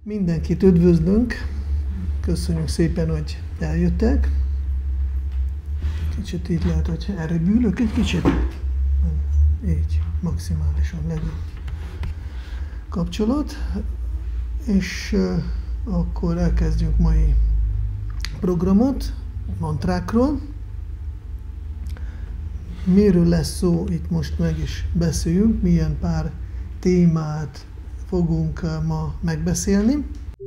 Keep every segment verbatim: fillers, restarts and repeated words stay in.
Mindenkit üdvözlünk, köszönjük szépen, hogy eljöttek. Kicsit így lehet, hogy erről ülök, egy kicsit. Így, maximálisan legyen kapcsolat. És uh, akkor elkezdjünk mai programot, mantrákról. Miről lesz szó, itt most meg is beszéljünk, milyen pár témát fogunk ma megbeszélni.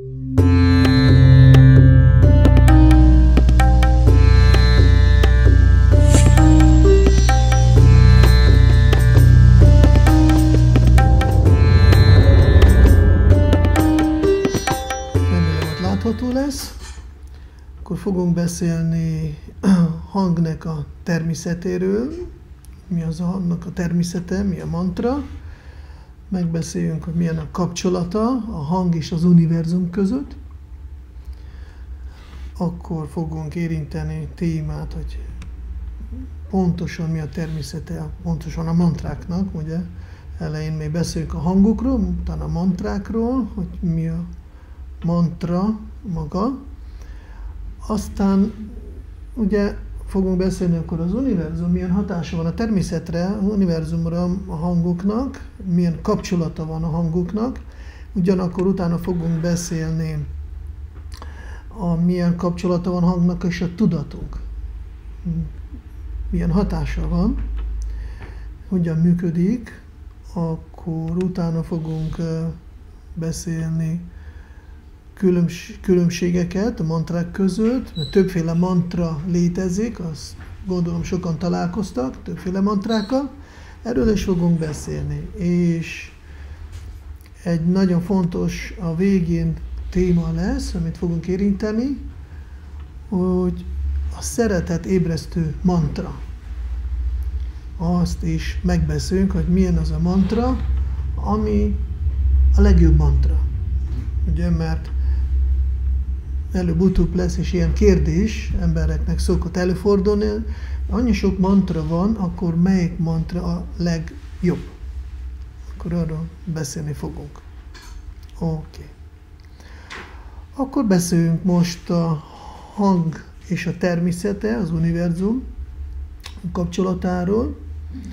Remélem, hogy látható lesz. Akkor fogunk beszélni hangnek a természetéről, mi az a hangnak a természete, mi a mantra. Megbeszéljünk, hogy milyen a kapcsolata a hang és az univerzum között. Akkor fogunk érinteni témát, hogy pontosan mi a természete, pontosan a mantráknak, ugye. Elején még beszéljünk a hangokról, utána a mantrákról, hogy mi a mantra maga. Aztán ugye fogunk beszélni akkor az univerzum, milyen hatása van a természetre, a univerzumra a hangoknak, milyen kapcsolata van a hangoknak. Ugyanakkor utána fogunk beszélni, a milyen kapcsolata van a hangnak és a tudatunk. Milyen hatása van, hogyan működik, akkor utána fogunk beszélni különbségeket a mantrák között, mert többféle mantra létezik, azt gondolom sokan találkoztak, többféle mantrákkal, erről is fogunk beszélni. És egy nagyon fontos a végén téma lesz, amit fogunk érinteni, hogy a szeretet ébresztő mantra. Azt is megbeszélünk, hogy milyen az a mantra, ami a legjobb mantra. Ugye, mert előbb-utóbb lesz is ilyen kérdés, embereknek szokott előfordulni, annyi sok mantra van, akkor melyik mantra a legjobb? Akkor arról beszélni fogunk. Oké. Okay. Akkor beszéljünk most a hang és a természete, az univerzum kapcsolatáról.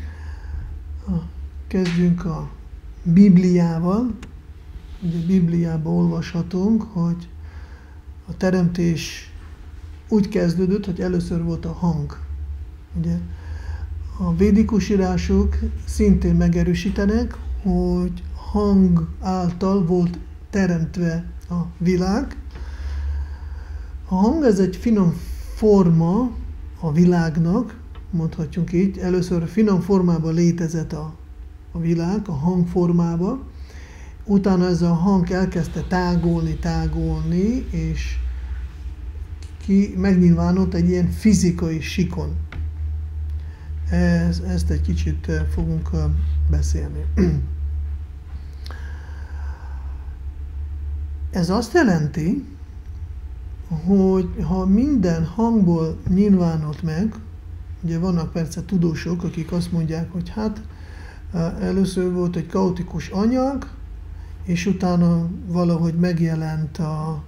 Kezdjünk a Bibliával. Ugye a Bibliában olvashatunk, hogy a teremtés úgy kezdődött, hogy először volt a hang. Ugye, a védikus írások szintén megerősítenek, hogy hang által volt teremtve a világ. A hang ez egy finom forma a világnak, mondhatjuk így. Először finom formában létezett a, a világ, a hang formában. Utána ez a hang elkezdte tágulni, tágulni, és ki megnyilvánult egy ilyen fizikai sikon. Ez, ezt egy kicsit fogunk beszélni. Ez azt jelenti, hogy ha minden hangból nyilvánult meg, ugye vannak persze tudósok, akik azt mondják, hogy hát először volt egy kaotikus anyag, és utána valahogy megjelent a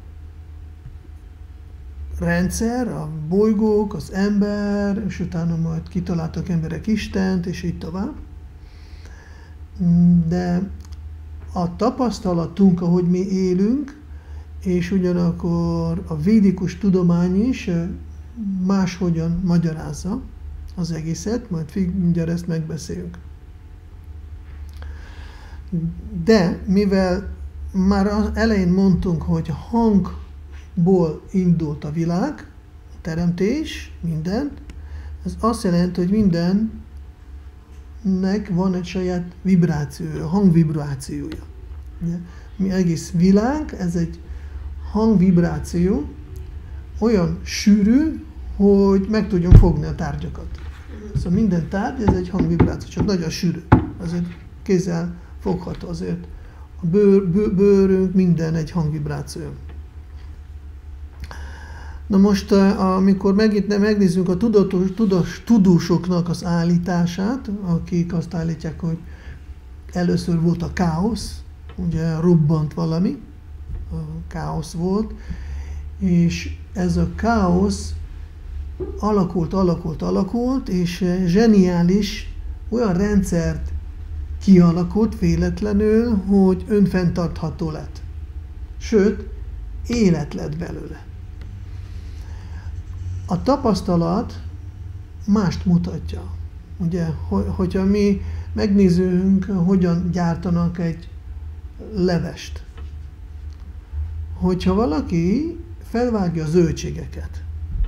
rendszer, a bolygók, az ember, és utána majd kitaláltak emberek Istent, és így tovább. De a tapasztalatunk, ahogy mi élünk, és ugyanakkor a védikus tudomány is máshogyan magyarázza az egészet, majd mindjárt ezt megbeszéljük. De mivel már az elején mondtunk, hogy hangból indult a világ, a teremtés, minden, ez azt jelenti, hogy mindennek van egy saját vibrációja, hangvibrációja. Mi egész világ, ez egy hangvibráció, olyan sűrű, hogy meg tudjunk fogni a tárgyakat. Szóval minden tárgy, ez egy hangvibráció, csak nagyon sűrű, azért kézzel fogható, azért a bőr, bőr, bőrünk, minden egy hangvibráció. Na most, amikor megnézzük a tudatos, tudos, tudósoknak az állítását, akik azt állítják, hogy először volt a káosz, ugye robbant valami, káosz volt, és ez a káosz alakult, alakult, alakult, és zseniális olyan rendszert kialakult véletlenül, hogy önfenntartható lett. Sőt, élet lett belőle. A tapasztalat mást mutatja. Ugye, hogyha mi megnézzünk, hogyan gyártanak egy levest. Hogyha valaki felvágja a zöldségeket,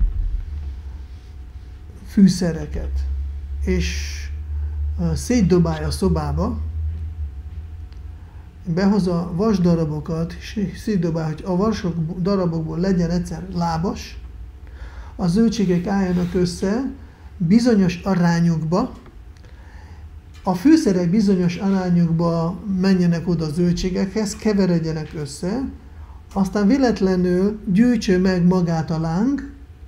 fűszereket, és szétdobálja a szobába, behozza vasdarabokat, és szétdobálja, hogy a vasok darabokból legyen egyszer lábas, a zöldségek álljanak össze bizonyos arányokba, a fűszerek bizonyos arányokba menjenek oda a zöldségekhez, keveredjenek össze, aztán véletlenül gyűjtse meg magát a láng,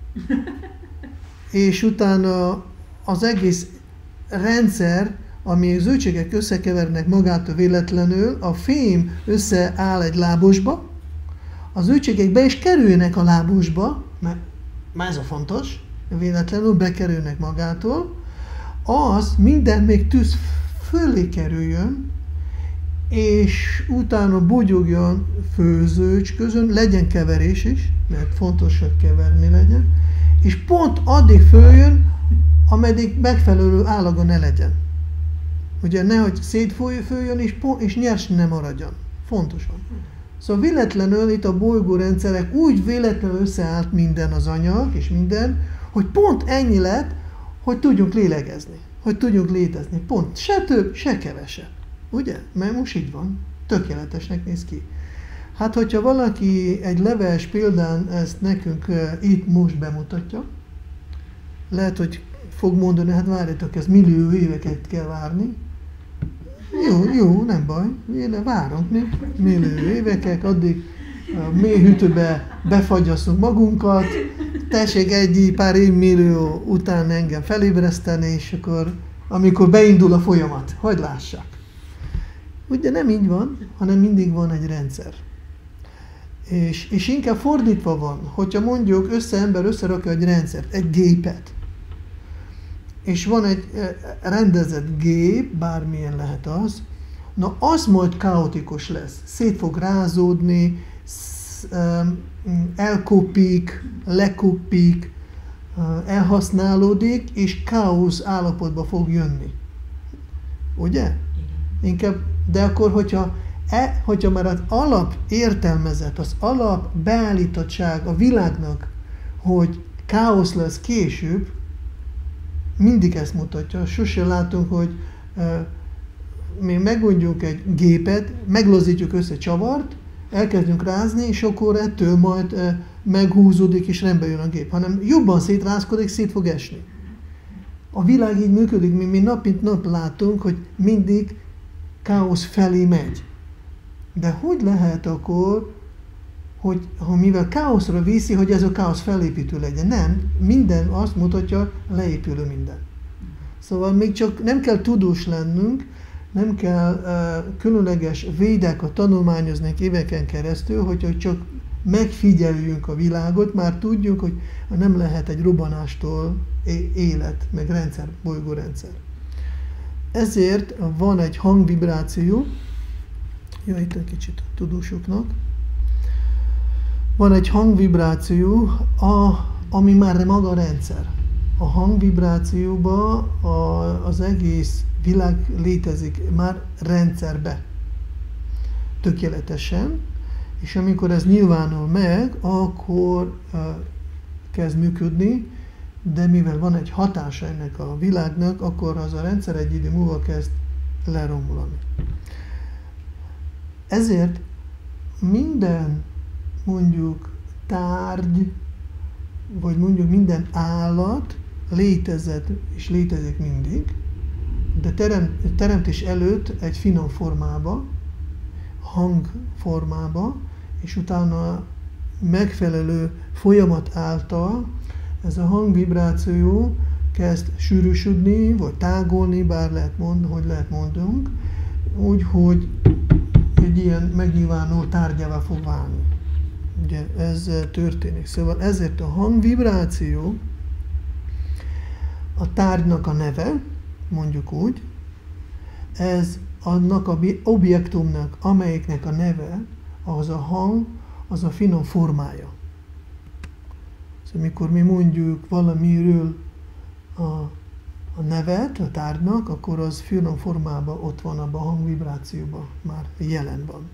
és utána az egész rendszer, ami a zöldségek összekevernek magától véletlenül, a fém összeáll egy lábosba, a zöldségek be is kerülnek a lábosba, mert ez a fontos, véletlenül bekerülnek magától, az minden még tűz fölé kerüljön, és utána bugyogjon főzőcs közön, legyen keverés is, mert fontos, hogy keverni legyen, és pont addig följön, ameddig megfelelő állaga ne legyen. Ugye nehogy szétfőjön, és, és nyers ne maradjon. Fontosan. Szóval véletlenül itt a bolygórendszerek úgy véletlenül összeállt minden az anyag, és minden, hogy pont ennyi lett, hogy tudjunk lélegezni, hogy tudjunk létezni. Pont. Se több, se kevesebb. Ugye? Mert most így van. Tökéletesnek néz ki. Hát, hogyha valaki egy leves példán ezt nekünk uh, itt most bemutatja, lehet, hogy fog mondani, hát várjatok, ez millió éveket kell várni. Jó, jó, nem baj, én várunk mi, millió évekek, addig a mély hűtőbe befagyasszunk magunkat, tessék egy pár évmillió után engem felébreszteni, és akkor, amikor beindul a folyamat, hogy lássak. Ugye nem így van, hanem mindig van egy rendszer. És, és inkább fordítva van, hogyha mondjuk össze ember összerakja egy rendszert, egy gépet, és van egy rendezett gép, bármilyen lehet az, na az majd kaotikus lesz. Szét fog rázódni, elkopik, lekopik, elhasználódik, és káosz állapotba fog jönni. Ugye? Inkább, de akkor, hogyha, e, hogyha már az alap értelmezet, az alap beállítottság a világnak, hogy káosz lesz később, mindig ezt mutatja. Sose látunk, hogy uh, mi megmondjuk egy gépet, meglazítjuk össze csavart, elkezdünk rázni, és akkor ettől majd uh, meghúzódik, és rendbe jön a gép. Hanem jobban szétrázkodik, szét fog esni. A világ így működik, mi, mi nap mint nap látunk, hogy mindig káosz felé megy. De hogy lehet akkor, hogy ha mivel káoszra viszi, hogy ez a káosz felépítő legyen? Nem, minden azt mutatja, leépülő minden. Szóval még csak nem kell tudós lennünk, nem kell uh, különleges védákat tanulmányozni éveken keresztül, hogy csak megfigyeljünk a világot, már tudjuk, hogy nem lehet egy robbanástól élet, meg rendszer, bolygórendszer. Ezért van egy hangvibráció, jó, itt egy kicsit a tudósoknak, van egy hangvibráció, a, ami már maga a rendszer. A hangvibrációban a, az egész világ létezik már rendszerbe. Tökéletesen. És amikor ez nyilvánul meg, akkor uh, kezd működni, de mivel van egy hatása ennek a világnak, akkor az a rendszer egy idő múlva kezd leromlani. Ezért minden mondjuk tárgy, vagy mondjuk minden állat létezett és létezik mindig, de terem, teremtés előtt egy finom formába, hangformába, és utána megfelelő folyamat által ez a hangvibráció kezd sűrűsödni, vagy tágolni, bár lehet mondani, hogy lehet mondunk, úgy, hogy egy ilyen megnyilvánuló tárgyává fog válni. Ugye ez történik. Szóval ezért a hangvibráció a tárgynak a neve, mondjuk úgy, ez annak a objektumnak, amelyiknek a neve, az a hang, az a finom formája. Szóval mikor mi mondjuk valamiről a, a nevet a tárgynak, akkor az finom formában ott van abban a hangvibrációban, már jelen van.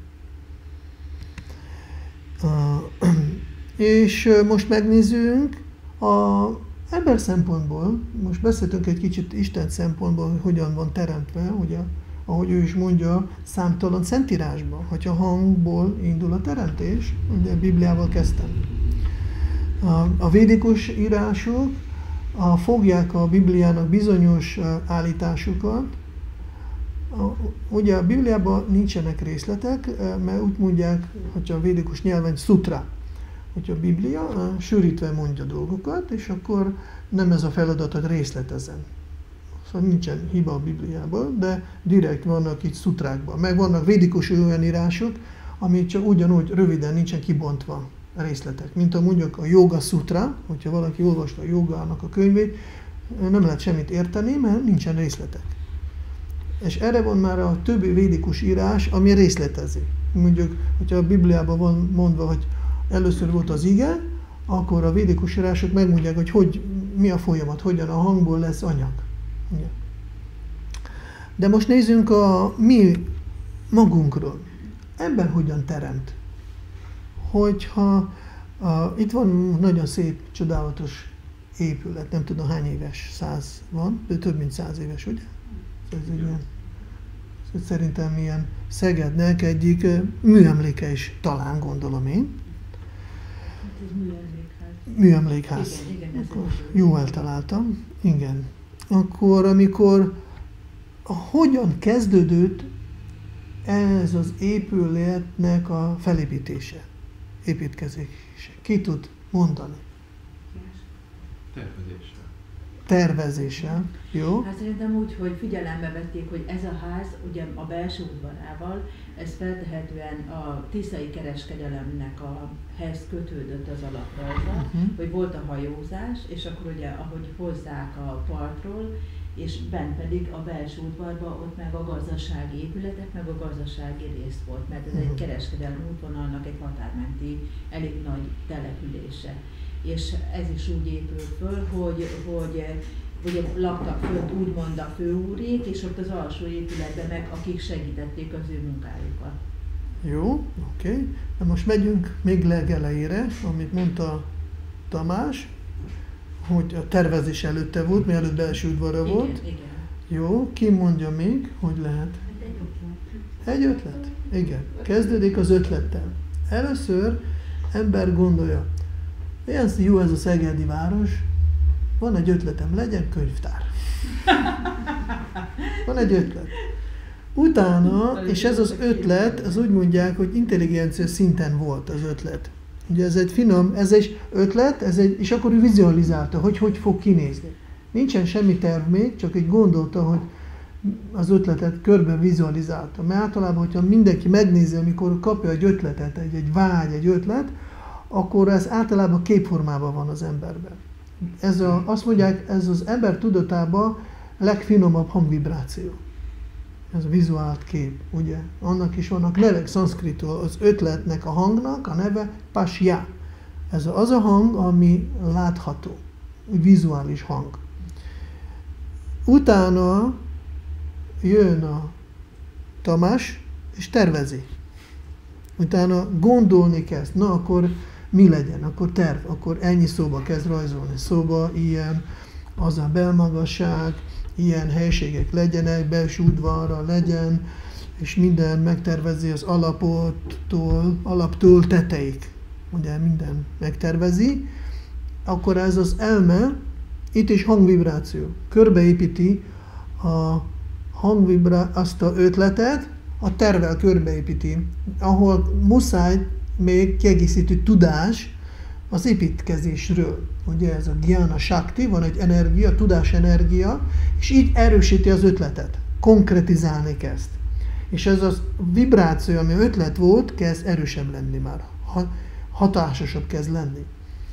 Uh, és most megnézzünk a ember szempontból, most beszéltünk egy kicsit Isten szempontból, hogy hogyan van teremtve, ugye, ahogy ő is mondja, számtalan szentírásban, hogy a hangból indul a teremtés, ugye a Bibliával kezdtem. A, a védikus írások a, fogják a Bibliának bizonyos állításokat. A, ugye a Bibliában nincsenek részletek, mert úgy mondják, hogyha a védikus nyelven szutra, hogy a Biblia sűrítve mondja dolgokat, és akkor nem ez a feladat, hogy részletezzen. Szóval nincsen hiba a Bibliában, de direkt vannak itt szutrákban. Meg vannak védikus olyan írások, ami csak ugyanúgy röviden nincsen kibontva a részletek. Mint a mondjuk a Yoga Sutra, hogyha valaki olvasta a jogának a könyvét, nem lehet semmit érteni, mert nincsen részletek. És erre van már a többi védikus írás, ami részletezi. Mondjuk, hogyha a Bibliában van mondva, hogy először volt az ige, akkor a védikus írások megmondják, hogy, hogy mi a folyamat, hogyan a hangból lesz anyag. De most nézzünk a mi magunkról. Ember hogyan teremt? Hogyha uh, itt van nagyon szép, csodálatos épület, nem tudom hány éves, száz van, de több mint száz éves, ugye? Ez egy ilyen, ez szerintem ilyen Szegednek egyik uh, műemléke is, talán gondolom én. Ez műemlékház. Műemlékház. Igen, igen, akkor jó eltaláltam. Igen. Akkor, amikor hogyan kezdődött ez az épületnek a felépítése, építkezése? Ki tud mondani? Tervezéssel. Tervezéssel, jó? Hát szerintem úgy, hogy figyelembe vették, hogy ez a ház ugye a belső udvarával, ez feltehetően a tiszai kereskedelemnek a hez kötődött az alaprajza, uh-huh. hogy volt a hajózás, és akkor ugye ahogy hozzák a partról, és bent pedig a belső udvarban ott meg a gazdasági épületek, meg a gazdasági rész volt, mert ez uh-huh. egy kereskedelmi útvonalnak egy határmenti elég nagy települése. És ez is úgy épült föl, hogy, hogy ugye laktak fönt úgymond a főúrék, és ott az alsó épületben meg, akik segítették az ő munkájukat. Jó, oké. Okay. De most megyünk még legelejére, amit mondta Tamás, hogy a tervezés előtte volt, mielőtt belső udvara igen, volt. Igen. Jó, ki mondja még, hogy lehet? Egy ötlet. Egy ötlet? Igen. Kezdődik az ötlettel. Először ember gondolja, ilyen jó ez a szegedi város, van egy ötletem, legyen könyvtár. Van egy ötlet. Utána, és ez az ötlet, az úgy mondják, hogy intelligencia szinten volt az ötlet. Ugye ez egy finom, ez egy ötlet, ez egy, és akkor ő vizualizálta, hogy hogy fog kinézni. Nincsen semmi terv még, csak egy gondolta, hogy az ötletet körbe vizualizálta. Mert általában, hogyha mindenki megnézi, amikor kapja egy ötletet, egy, egy vágy, egy ötlet, akkor ez általában képformában van az emberben. Ez a, azt mondják, ez az ember tudatában legfinomabb hangvibráció. Ez a vizuált kép, ugye? Annak is vannak nevek szanszkritól, az ötletnek a hangnak a neve pasya. Ez az a hang, ami látható, vizuális hang. Utána jön a Tamás, és tervezi. Utána gondolni kezd, na akkor mi legyen, akkor terv, akkor ennyi szóba kezd rajzolni. Szóba ilyen, az a belmagasság, ilyen helységek legyenek, belső udvarra legyen, és minden megtervezi az alapottól, alaptól teteig. Ugye minden megtervezi, akkor ez az elme, itt is hangvibráció. Körbeépíti a hangvibra, azt a ötletet, a tervvel körbeépíti, ahol muszáj még kiegészítő tudás az építkezésről. Ugye ez a Gyana Shakti, van egy energia, tudás energia, és így erősíti az ötletet, konkretizálni kezd. És ez a vibráció, ami ötlet volt, kezd erősebb lenni már. Hatásosabb kezd lenni.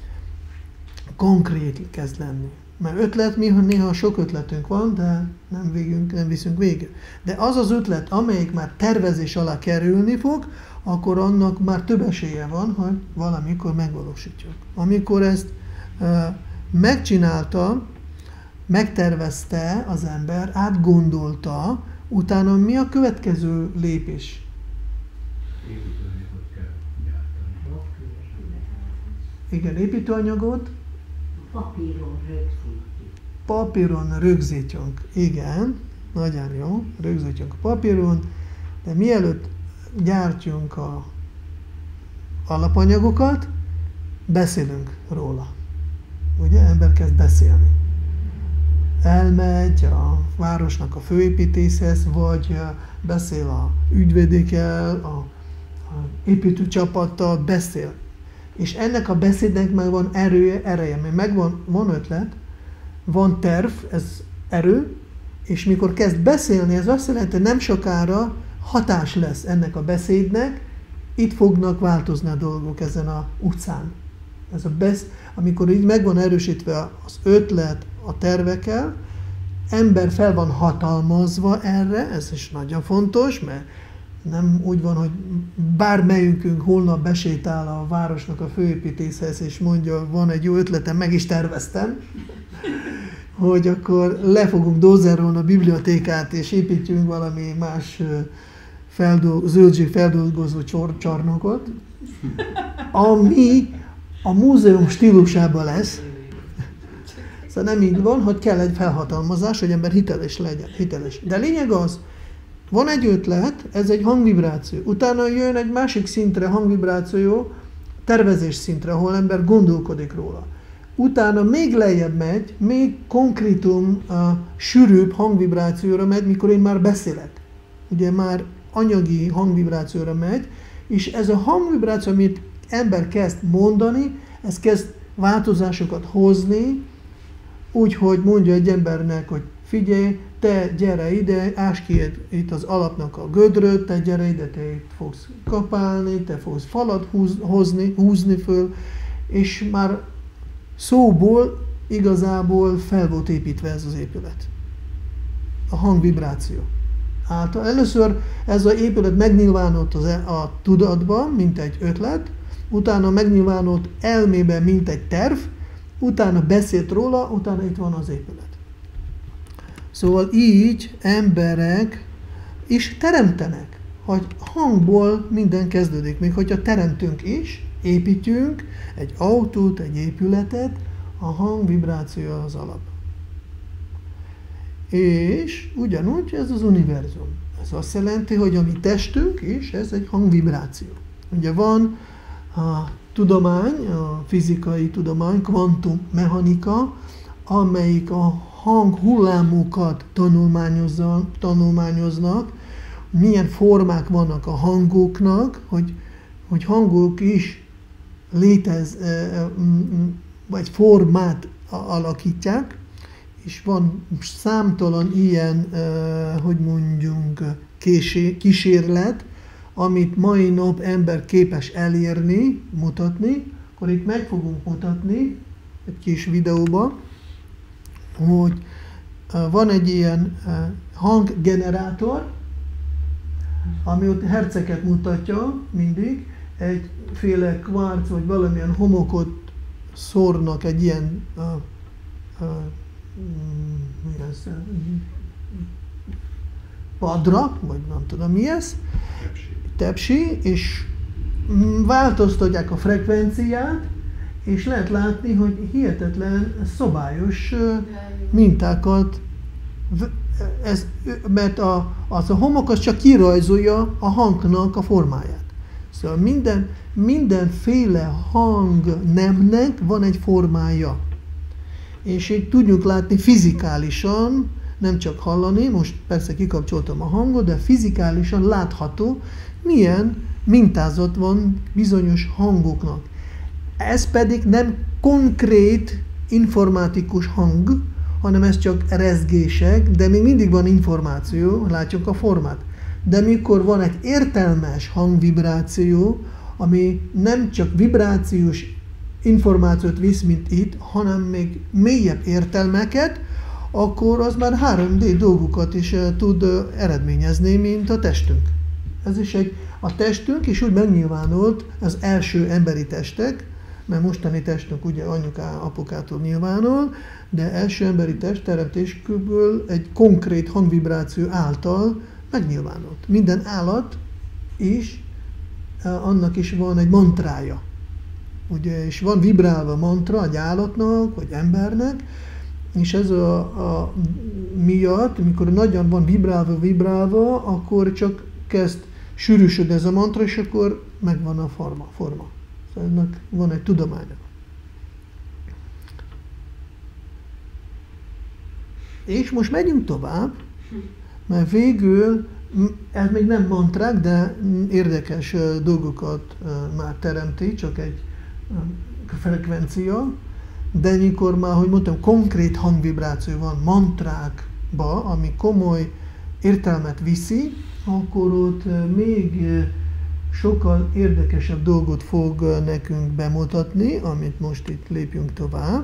Konkrét kezd lenni. Mert ötlet, mi néha sok ötletünk van, de nem, végünk, nem viszünk végül. De az az ötlet, amelyik már tervezés alá kerülni fog, akkor annak már több esélye van, hogy valamikor megvalósítjuk. Amikor ezt uh, megcsinálta, megtervezte az ember, átgondolta, utána mi a következő lépés? Építőanyagot kell gyártani. Igen, építőanyagot. Papíron rögzítjük. Papíron rögzítjünk. Igen, nagyon jó, rögzítjünk a papíron, de mielőtt gyártjunk a alapanyagokat, beszélünk róla. Ugye, ember kezd beszélni. Elmegy a városnak a főépítészhez, vagy beszél a ügyvédekkel, a, a építőcsapattal, beszél. És ennek a beszédnek meg van erője, ereje, mert megvan, van ötlet, van terv, ez erő, és mikor kezd beszélni, ez azt jelenti, hogy nem sokára hatás lesz ennek a beszédnek, itt fognak változni a dolgok ezen a utcán. Ez a besz, amikor így meg van erősítve az ötlet a tervekkel, ember fel van hatalmazva erre, ez is nagyon fontos, mert nem úgy van, hogy bármelyikünk holnap besétál a városnak a főépítészhez, és mondja, van egy jó ötletem, meg is terveztem, hogy akkor le fogunk dózerolni a bibliotékát, és építjünk valami más feldol- zöldség feldolgozó csor- csarnokot, ami a múzeum stílusában lesz. Szóval nem így van, hogy kell egy felhatalmazás, hogy ember hiteles legyen. Hiteles. De lényeg az, van egy ötlet, ez egy hangvibráció. Utána jön egy másik szintre hangvibráció, tervezés szintre, ahol ember gondolkodik róla. Utána még lejjebb megy, még konkrétum, uh, sűrűbb hangvibrációra megy, mikor én már beszélek. Ugye már anyagi hangvibrációra megy, és ez a hangvibráció, amit ember kezd mondani, ez kezd változásokat hozni, úgyhogy mondja egy embernek, hogy figyelj, te gyere ide, ásd ki itt az alapnak a gödröt, te gyere ide, te itt fogsz kapálni, te fogsz falat húz, hozni, húzni föl, és már szóból igazából fel volt építve ez az épület. A hangvibráció által. Először ez az épület megnyilvánult az, a tudatban, mint egy ötlet, utána megnyilvánult elmében, mint egy terv, utána beszélt róla, utána itt van az épület. Szóval így emberek is teremtenek, hogy hangból minden kezdődik. Még hogyha teremtünk is, építünk egy autót, egy épületet, a hangvibráció az alap. És ugyanúgy ez az univerzum. Ez azt jelenti, hogy a mi testünk is, ez egy hangvibráció. Ugye van a tudomány, a fizikai tudomány, kvantummechanika, amelyik a hanghullámokat tanulmányoznak, milyen formák vannak a hangoknak, hogy, hogy hangok is létez, vagy formát alakítják, és van számtalan ilyen, hogy mondjunk, kísérlet, amit mai nap ember képes elérni, mutatni, akkor itt meg fogunk mutatni egy kis videóban, hogy van egy ilyen hanggenerátor, ami ott herceket mutatja mindig, egyféle kvárc vagy valamilyen homokot szórnak egy ilyen uh, uh, mi ez, padra, vagy nem tudom mi ez, tepsi, tepsi és változtatják a frekvenciát, és lehet látni, hogy hihetetlen szobályos mintákat, ez, mert a, az a homok az csak kirajzolja a hangnak a formáját. Szóval minden, mindenféle hangnemnek van egy formája. És így tudjuk látni fizikálisan, nem csak hallani, most persze kikapcsoltam a hangot, de fizikálisan látható, milyen mintázat van bizonyos hangoknak. Ez pedig nem konkrét informatikus hang, hanem ez csak rezgések, de még mindig van információ, látjuk a formát. De mikor van egy értelmes hangvibráció, ami nem csak vibrációs információt visz, mint itt, hanem még mélyebb értelmeket, akkor az már három dé dolgokat is tud eredményezni, mint a testünk. Ez is egy, a testünk is úgy megnyilvánult, az első emberi testek, mert mostani testünk ugye anyuká, apukától nyilvánul, de első emberi test teremtéskből egy konkrét hangvibráció által megnyilvánult. Minden állat is, annak is van egy mantrája. Ugye, és van vibrálva mantra egy állatnak, vagy embernek, és ez a, a miatt, mikor nagyon van vibrálva, vibrálva, akkor csak kezd sűrűsödni ez a mantra, és akkor megvan a forma. forma. Szóval ennek van egy tudománya. És most megyünk tovább, mert végül, ez még nem mantrák, de érdekes dolgokat már teremti, csak egy frekvencia, de mikor már, hogy mondtam, konkrét hangvibráció van mantrákba, ami komoly értelmet viszi, akkor ott még sokkal érdekesebb dolgot fog nekünk bemutatni, amit most itt lépjünk tovább.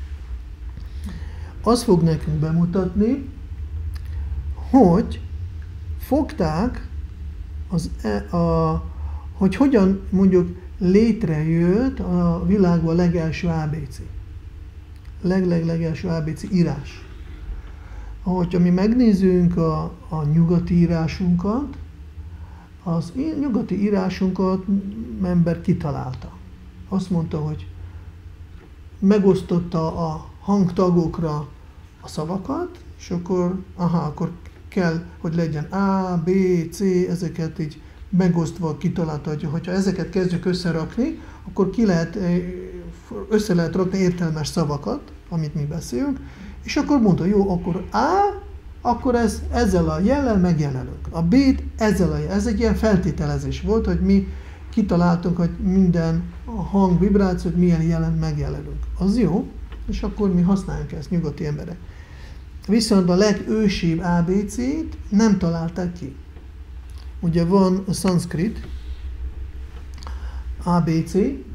Azt fog nekünk bemutatni, hogy fogták, az, a, hogy hogyan mondjuk létrejött a világban a legelső á bé cé. Leg-leg-legelső á bé cé írás. Ahogy mi megnézzünk a, a nyugati írásunkat, az nyugati írásunkat ember kitalálta. Azt mondta, hogy megosztotta a hangtagokra a szavakat, és akkor, aha, akkor kell, hogy legyen A, B, C, ezeket így megosztva kitalálta, hogy hogyha ezeket kezdjük összerakni, akkor ki lehet, össze lehet rakni értelmes szavakat, amit mi beszélünk, és akkor mondta, jó, akkor A, akkor ez, ezzel a jellel megjelölünk. A B-t ezzel a jellel. Ez egy ilyen feltételezés volt, hogy mi kitaláltunk, hogy minden hangvibrációt milyen jelen megjelölünk. Az jó, és akkor mi használjuk ezt, nyugati emberek. Viszont a legősibb á bé cét nem találták ki. Ugye van a szanszkrit á bé cé,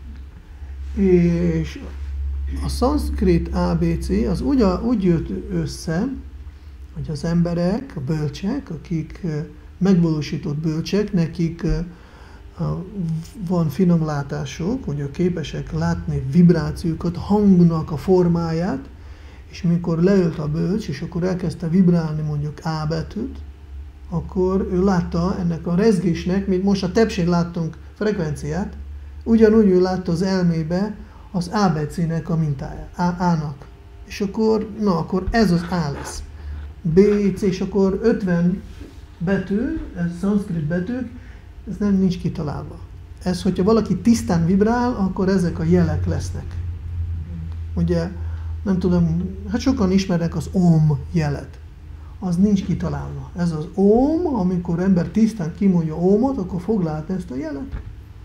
és a szanszkrit á bé cé az úgy, úgy jött össze, hogy az emberek, a bölcsek, akik megvalósított bölcsek, nekik van finom látásuk, hogy képesek látni vibrációkat, hangnak a formáját, és mikor leült a bölcs, és akkor elkezdte vibrálni mondjuk A betűt, akkor ő látta ennek a rezgésnek, mint most a tepsén láttunk frekvenciát, ugyanúgy ő látta az elmébe az á bé cének a mintáját, A-nak. És akkor, na akkor ez az A lesz. B, C, és akkor ötven betű, ez szanszkrit betűk, ez nem nincs kitalálva. Ez, hogyha valaki tisztán vibrál, akkor ezek a jelek lesznek. Ugye, nem tudom, hát sokan ismernek az om jelet. Az nincs kitalálva. Ez az om, amikor ember tisztán kimondja omot, akkor fog látni ezt a jelet.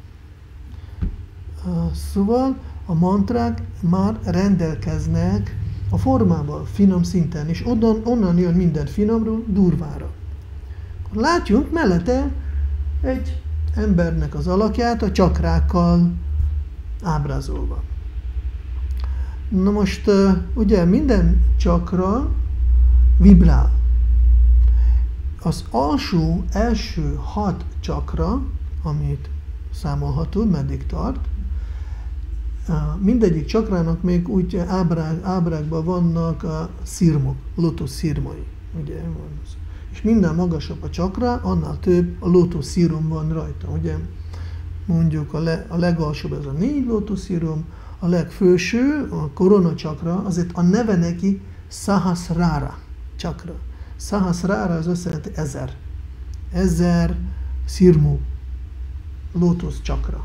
Szóval a mantrák már rendelkeznek a formával, finom szinten, és onnan, onnan jön minden finomról durvára. Látjuk mellette egy embernek az alakját a csakrákkal ábrázolva. Na most ugye minden csakra vibrál. Az alsó, első hat csakra, amit számolható, meddig tart, mindegyik csakrának még úgy ábrák, ábrákban vannak a szirmok, lótusz szirmai. Ugye? És minden magasabb a csakra, annál több a lótusz szírum van rajta. Ugye? Mondjuk a, le, a legalsóbb ez a négy lótusz szírum, a legfőső, a korona csakra, azért a neve neki Sahasrara csakra. Sahasrara az azt jelenti ezer. Ezer szirmú lótusz csakra.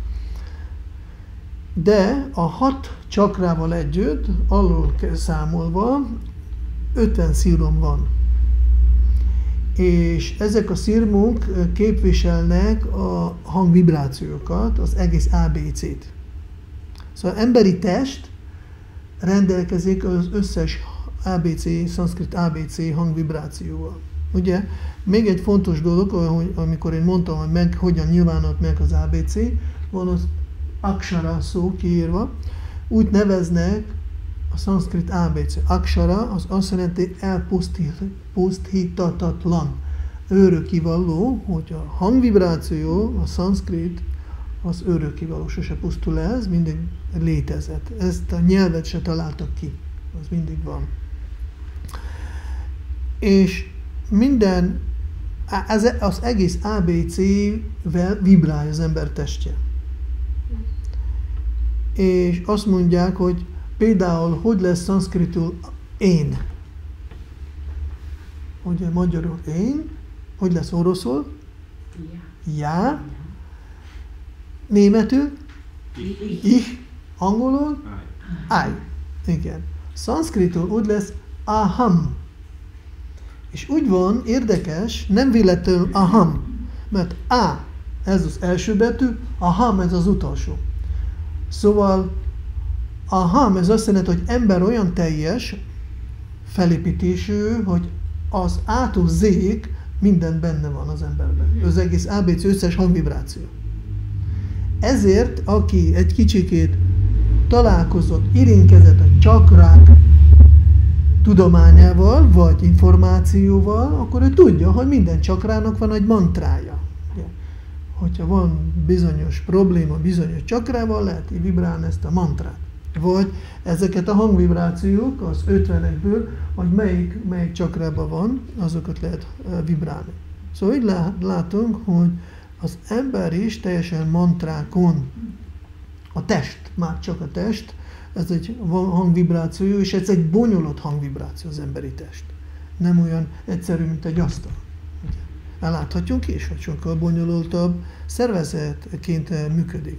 De a hat csakrával együtt, alul számolva, ötven szírum van. És ezek a szirmuk képviselnek a hangvibrációkat, az egész á bé cét. Szóval emberi test rendelkezik az összes á bé cé, szanszkrit á bé cé hangvibrációval. Ugye, még egy fontos dolog, amikor én mondtam, hogy meg, hogyan nyilvánult meg az á bé cé, van az akshara szó kiírva, úgy neveznek a szanszkrit á bé cé. Akshara az azt jelenti elpusztítatatlan, örökkivaló, hogy a hangvibráció, a szanszkrit, az örökkivaló, sose pusztul el, ez mindig létezett. Ezt a nyelvet se találtak ki, az mindig van. És minden, ez, az egész á bé cé-vel vibrál az ember testje. És azt mondják, hogy például, hogy lesz szanszkritul én. Ugye magyarul én, hogy lesz oroszul? Ja. Németül? Ich. Angolul? I. Igen. Szanszkritul úgy lesz aham. És úgy van, érdekes, nem véletlenül aham, mert a, ez az első betű, aham, ez az utolsó. Szóval aham, ez azt jelenti, hogy ember olyan teljes felépítésű, hogy az A-tól Z-ig minden benne van az emberben. Az egész á bé cé összes hangvibráció. Ezért, aki egy kicsikét találkozott, érintkezett a csakrák tudományával, vagy információval, akkor ő tudja, hogy minden csakrának van egy mantrája. Hogyha van bizonyos probléma bizonyos csakrával, lehet vibrálni ezt a mantrát. Vagy ezeket a hangvibrációk az ötvenekből, hogy melyik, melyik csakrában van, azokat lehet vibrálni. Szóval így látunk, hogy az ember is teljesen mantrákon, a test, már csak a test, ez egy hangvibráció, és ez egy bonyolult hangvibráció az emberi test. Nem olyan egyszerű, mint egy asztal. Láthatjuk is, hogy sokkal bonyolultabb szervezetként működik.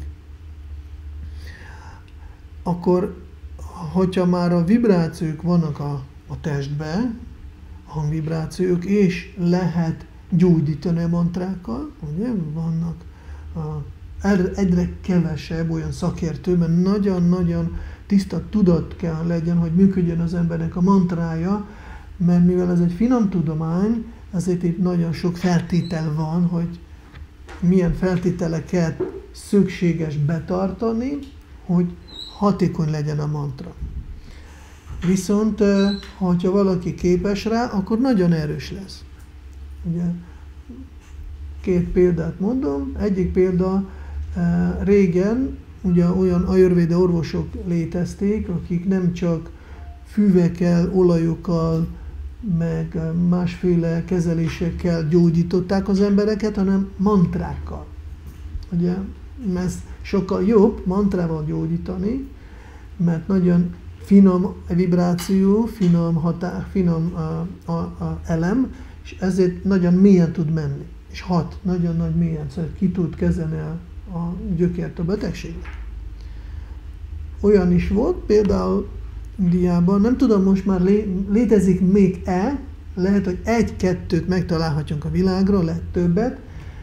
Akkor, hogyha már a vibrációk vannak a, a testben, a hangvibrációk, és lehet gyógyítani a mantrákkal, ugye, vannak a, egyre kevesebb olyan szakértő, mert nagyon-nagyon tiszta tudat kell legyen, hogy működjön az embernek a mantrája, mert mivel ez egy finom tudomány, ezért itt nagyon sok feltétel van, hogy milyen feltételeket szükséges betartani, hogy hatékony legyen a mantra. Viszont, ha valaki képes rá, akkor nagyon erős lesz. Ugye, két példát mondom. Egyik példa, régen ugye olyan ajurvéda orvosok létezték, akik nem csak füvekkel, olajokkal, meg másféle kezelésekkel gyógyították az embereket, hanem mantrákkal. Ugye, ez sokkal jobb mantrával gyógyítani, mert nagyon finom vibráció, finom, hatá, finom a, a, a elem, és ezért nagyon mélyen tud menni, és hat, nagyon nagy mélyen, szóval ki tud kezelni a, a gyökért, a betegséget. Olyan is volt, például Indiában, nem tudom, most már lé, létezik még-e, lehet, hogy egy-kettőt megtalálhatjunk a világról, lehet többet.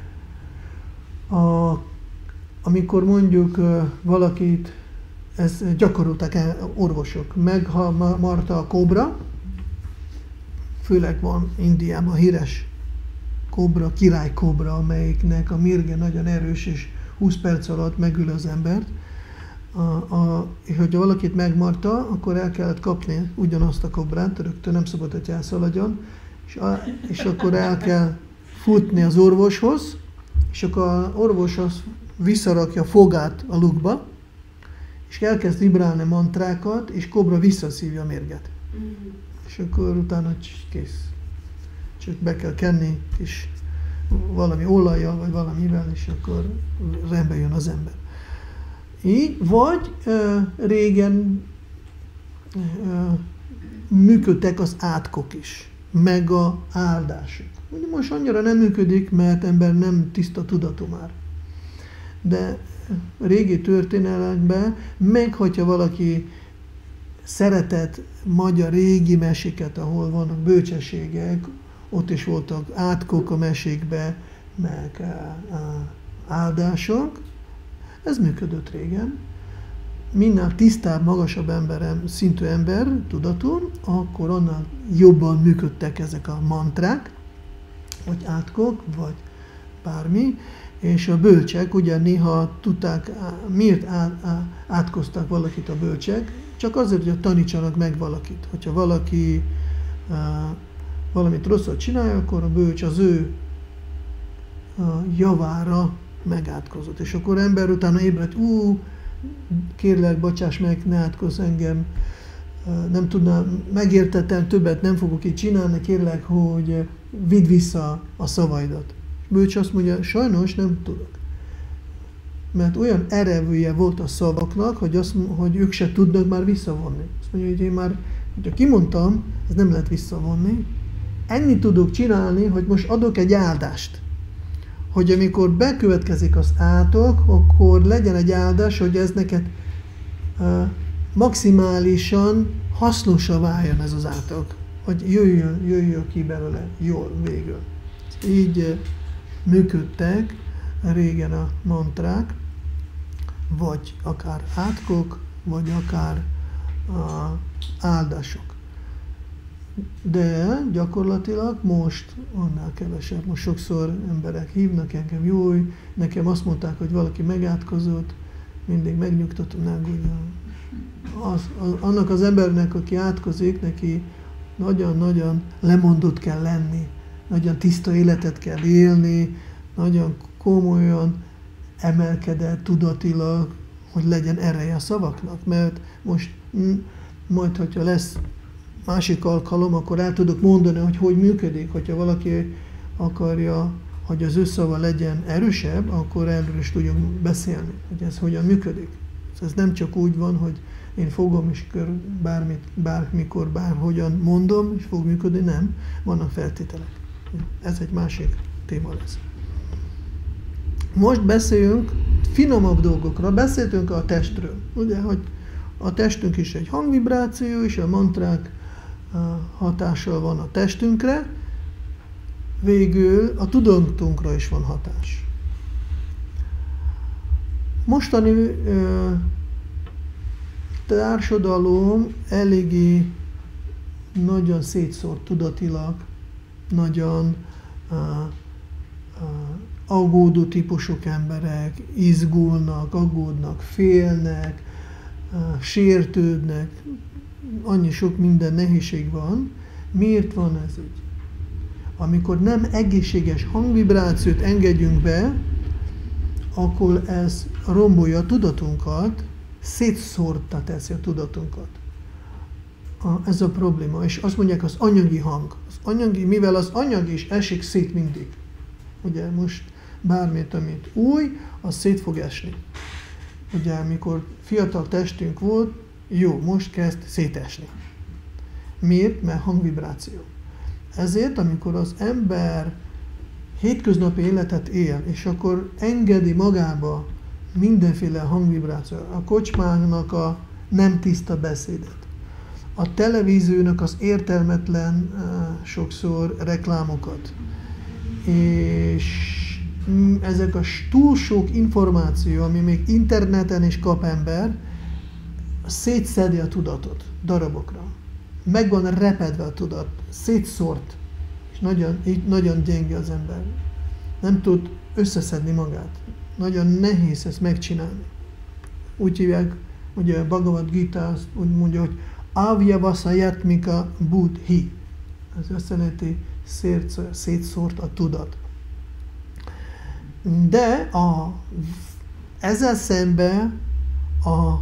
A, amikor mondjuk uh, valakit, ezt gyakorolták el orvosok, megmarta a kobra, főleg van Indiában híres kobra, király kobra, amelyiknek a mérge nagyon erős, és húsz perc alatt megül az embert. A, a, és hogyha valakit megmarta, akkor el kellett kapni ugyanazt a kobrát, rögtön nem szabad, hogy elszaladjon, és, a, és akkor el kell futni az orvoshoz, és akkor az orvos az visszarakja a fogát a lukba, és elkezd vibrálni mantrákat, és kobra visszaszívja a mérget. Mm. És akkor utána kész. Csak be kell kenni kis valami olajjal, vagy valamivel, és akkor rendbe jön az ember. Így, vagy uh, régen uh, működtek az átkok is, meg a áldások. Ugye most annyira nem működik, mert ember nem tiszta tudatú már. De régi történetekben, meg hogyha valaki szeretett magyar régi meséket, ahol vannak bölcsességek, ott is voltak átkok a mesékbe, meg uh, uh, áldások. Ez működött régen. Minél tisztább, magasabb ember, szintű ember, tudatú, akkor annál jobban működtek ezek a mantrák, vagy átkok, vagy bármi, és a bölcsek ugye néha tudták, miért átkoztak valakit a bölcsek, csak azért, hogy tanítsanak meg valakit. Hogyha valaki uh, valamit rosszat csinálja, akkor a bölcs az ő uh, javára megátkozott. És akkor ember utána ébredt, ú, kérlek, bocsáss meg, ne átkozz engem, uh, nem tudnám, megértettem, többet nem fogok így csinálni, kérlek, hogy vidd vissza a szavaidat. Bölcs azt mondja, sajnos nem tudok. Mert olyan erevűje volt a szavaknak, hogy, azt, hogy ők se tudnak már visszavonni. Azt mondja, hogy én már, hogyha kimondtam, ez nem lehet visszavonni. Ennyit tudok csinálni, hogy most adok egy áldást. Hogy amikor bekövetkezik az átok, akkor legyen egy áldás, hogy ez neked uh, maximálisan hasznosra váljon ez az átok. Hogy jöjjön, jöjjön ki belőle jól végül. Így uh, működtek régen a mantrák, vagy akár átkok, vagy akár uh, áldások. De gyakorlatilag most annál kevesebb. Most sokszor emberek hívnak engem, jó, nekem azt mondták, hogy valaki megátkozott, mindig megnyugtatom, ne aggódjon. Az, az, annak az embernek, aki átkozik, neki nagyon-nagyon lemondott kell lenni, nagyon tiszta életet kell élni, nagyon komolyan emelkedett tudatilag, hogy legyen ereje a szavaknak, mert most majd, hogyha lesz másik alkalom, akkor el tudok mondani, hogy hogy működik. Hogyha valaki akarja, hogy az ő szava legyen erősebb, akkor erről is tudjunk beszélni, hogy ez hogyan működik. Ez nem csak úgy van, hogy én fogom, és bármit, bármikor, bárhogyan mondom, és fog működni, nem. Vannak feltételek. Ez egy másik téma lesz. Most beszéljünk finomabb dolgokra. Beszéltünk a testről. Ugye, hogy a testünk is egy hangvibráció, és a mantrák hatással van a testünkre, végül a tudatunkra is van hatás. Mostani ö, társadalom eléggé nagyon szétszórt tudatilag, nagyon ö, ö, aggódó típusok emberek, izgulnak, aggódnak, félnek, ö, sértődnek, annyi sok minden nehézség van. Miért van ez így? Amikor nem egészséges hangvibrációt engedjünk be, akkor ez rombolja a tudatunkat, szétszórta teszi a tudatunkat. A, ez a probléma. És azt mondják, az anyagi hang. Az anyagi, mivel az anyag is esik szét mindig. Ugye most bármit, amit új, az szét fog esni. Ugye amikor fiatal testünk volt, jó, most kezd szétesni. Miért? Mert hangvibráció. Ezért, amikor az ember hétköznapi életet él, és akkor engedi magába mindenféle hangvibráció, a kocsmának a nem tiszta beszédet, a televíziónak az értelmetlen uh, sokszor reklámokat, és ezek a túl sok információ, ami még interneten is kap ember, szétszedi a tudatot darabokra. Meg van repedve a tudat, szétszórt, és nagyon, így nagyon gyenge az ember. Nem tud összeszedni magát. Nagyon nehéz ezt megcsinálni. Úgy hívják, ugye a Bhagavad Gita azt úgy mondja, hogy Avyavasayatmika buddhi. Ez azt jelenti, szétszórt a tudat. De a, ezzel szemben a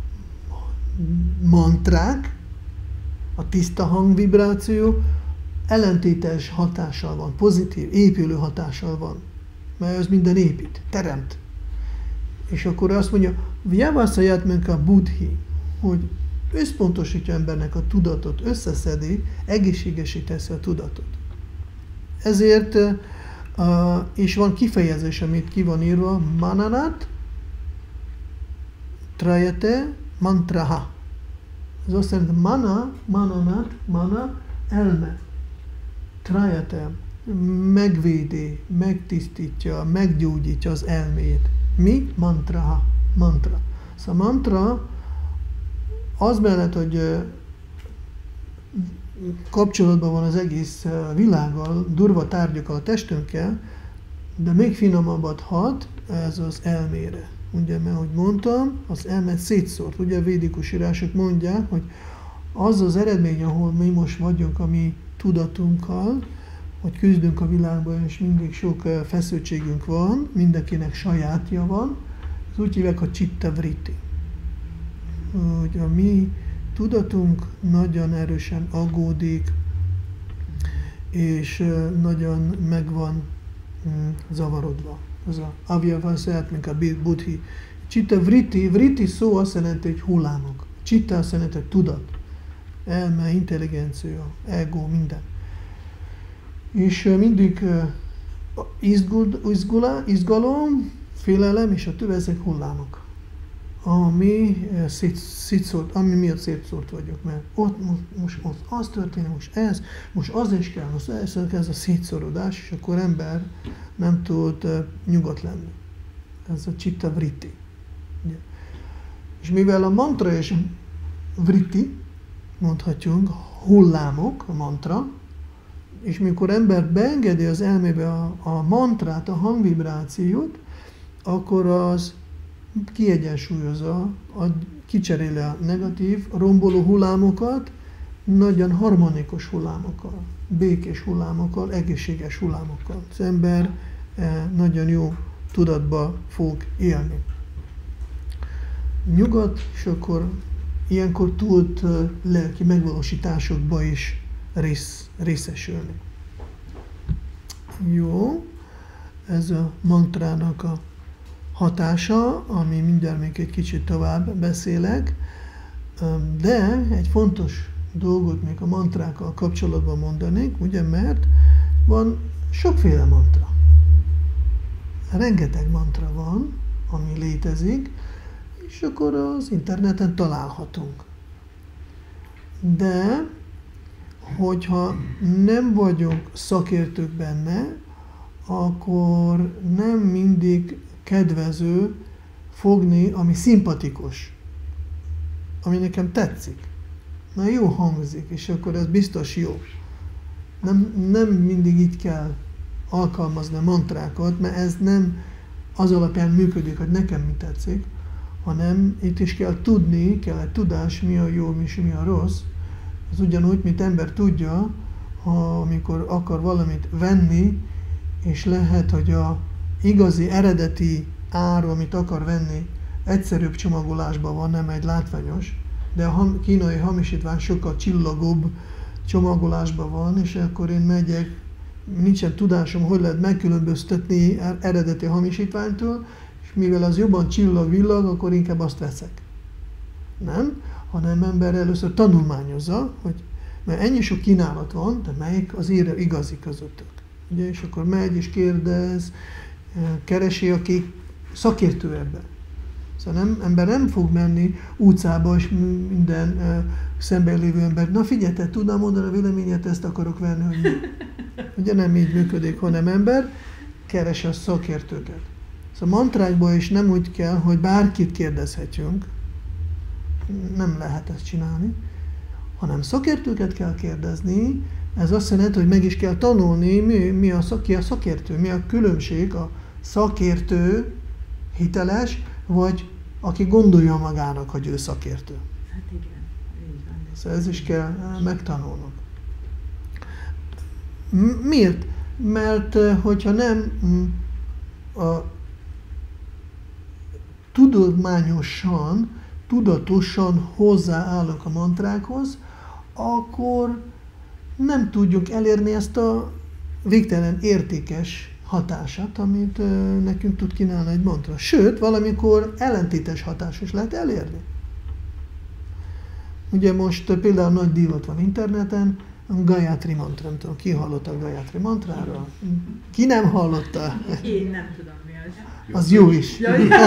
mantrák, a tiszta hangvibráció ellentétes hatással van, pozitív, épülő hatással van. Mert az minden épít, teremt. És akkor azt mondja, Vyavasayatmika buddhi, hogy összpontosítja embernek a tudatot, összeszedi, egészségesé teszi a tudatot. Ezért uh, és van kifejezés, amit ki van írva, mananat, trayate, mantraha. Ez azt jelenti, mana, mananat, mana, elme. Trayate, megvédi, megtisztítja, meggyógyítja az elmét. Mi? Mantraha, mantra. Szóval mantra az mellett, hogy kapcsolatban van az egész világgal, durva tárgyakkal, a testünkkel, de még finomabbat hat ez az elmére. Ugye, mert ahogy mondtam, az elmet szétszórt. Ugye a védikus írások mondják, hogy az az eredmény, ahol mi most vagyunk a mi tudatunkkal, hogy küzdünk a világban, és mindig sok feszültségünk van, mindenkinek sajátja van, az úgy hívják, hogy citta vritti. Hogy a mi tudatunk nagyon erősen aggódik, és nagyon meg van zavarodva. Az a avyavasat, mint a buddhi. Citta vritti, vritti szó azt jelenti, hogy hullámok. Citta azt jelenti, hogy tudat. Elme, intelligencia, ego, minden. És mindig izgula, izgalom, félelem, és a többi ezek hullámok. Ami, szétszórt, ami miatt szétszórt vagyok, mert ott most, most, most az történik, most ez, most az is kell, most ez, ez a szétszorodás, és akkor ember nem tud uh, nyugodt lenni. Ez a citta vritti. Ja. És mivel a mantra és vritti, mondhatjunk, hullámok, a mantra, és mikor ember beengedi az elmébe a, a mantrát, a hangvibrációt, akkor az kiegyensúlyozza, a, kicseréli a negatív, romboló hullámokat nagyon harmonikus hullámokkal, békés hullámokkal, egészséges hullámokkal. Az ember eh, nagyon jó tudatba fog élni. Nyugodt, és akkor ilyenkor tud uh, lelki megvalósításokba is rész, részesülni. Jó, ez a mantrának a hatása, ami mindjárt még egy kicsit tovább beszélek, de egy fontos dolgot még a mantrákkal kapcsolatban mondanék, ugye, mert van sokféle mantra. Rengeteg mantra van, ami létezik, és akkor az interneten találhatunk. De, hogyha nem vagyunk szakértők benne, akkor nem mindig kedvező fogni, ami szimpatikus, ami nekem tetszik. Na, jó hangzik, és akkor ez biztos jó. Nem, nem mindig így kell alkalmazni a mantrákat, mert ez nem az alapján működik, hogy nekem mi tetszik, hanem itt is kell tudni, kell egy tudás, mi a jó, és mi a rossz. Ez ugyanúgy, mint ember tudja, ha amikor akar valamit venni, és lehet, hogy a igazi, eredeti ár, amit akar venni, egyszerűbb csomagolásban van, nem egy látványos, de a kínai hamisítvány sokkal csillagóbb csomagolásban van, és akkor én megyek, nincsen tudásom, hogy lehet megkülönböztetni eredeti hamisítványtól, és mivel az jobban csillag-villag, akkor inkább azt veszek. Nem? Hanem ember először tanulmányozza, hogy mert ennyi sok kínálat van, de melyik az igazi közöttük. Ugye, és akkor megy és kérdez, keresi, aki szakértő ebben. Szóval nem, ember nem fog menni utcába, és minden uh, szemben lévő ember, na figyelj, te tudnál mondani a véleményet, ezt akarok venni, hogy mi. Ugye nem így működik, hanem ember keresi a szakértőket. Szóval mantrákban is nem úgy kell, hogy bárkit kérdezhetjünk, nem lehet ezt csinálni, hanem szakértőket kell kérdezni. Ez azt jelenti, hogy meg is kell tanulni, mi, mi a, szak, ki a szakértő, mi a különbség a szakértő, hiteles, vagy aki gondolja magának, hogy ő szakértő. Hát igen, így van. Szóval ez is kell megtanulnunk. Miért? Mert hogyha nem a tudományosan, tudatosan hozzáállok a mantrákhoz, akkor nem tudjuk elérni ezt a végtelen értékes hatását, amit nekünk tud kínálni egy mantra. Sőt, valamikor ellentétes hatás is lehet elérni. Ugye most például nagy divat van interneten, a Gayatri mantra, nem tudom, ki hallotta a Gayatri mantráról? Ki nem hallotta? Én nem tudom, mi az. Az jó is. Ja, jó.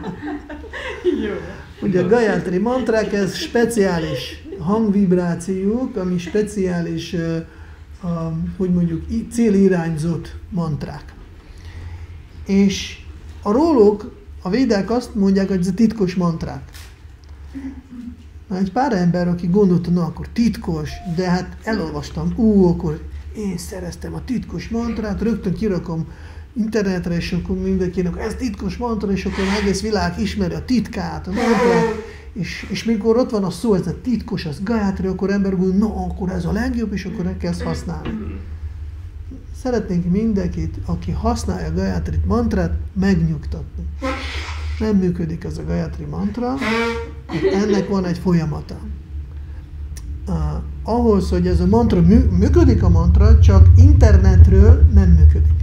Ugye a Gayatri mantrák, ez speciális hangvibrációk, ami speciális, uh, uh, hogy mondjuk, célirányzott mantrák. És a róluk, a védák azt mondják, hogy ez a titkos mantrák. Egy pár ember, aki gondolta, na akkor titkos, de hát elolvastam, ú, akkor én szereztem a titkos mantrát, rögtön kirakom internetre, és akkor mindenkinek, ez titkos mantra, és akkor egész világ ismeri a titkát, a mantrát, és, és mikor ott van a szó, ez a titkos, az Gayatri, akkor ember gondol, na, akkor ez a legjobb, és akkor elkezd használni. Szeretnénk mindenkit, aki használja a Gayatri mantrát, megnyugtatni. Nem működik ez a Gayatri mantra, ennek van egy folyamata. Uh, ahhoz, hogy ez a mantra mű, működik a mantra, csak internetről nem működik.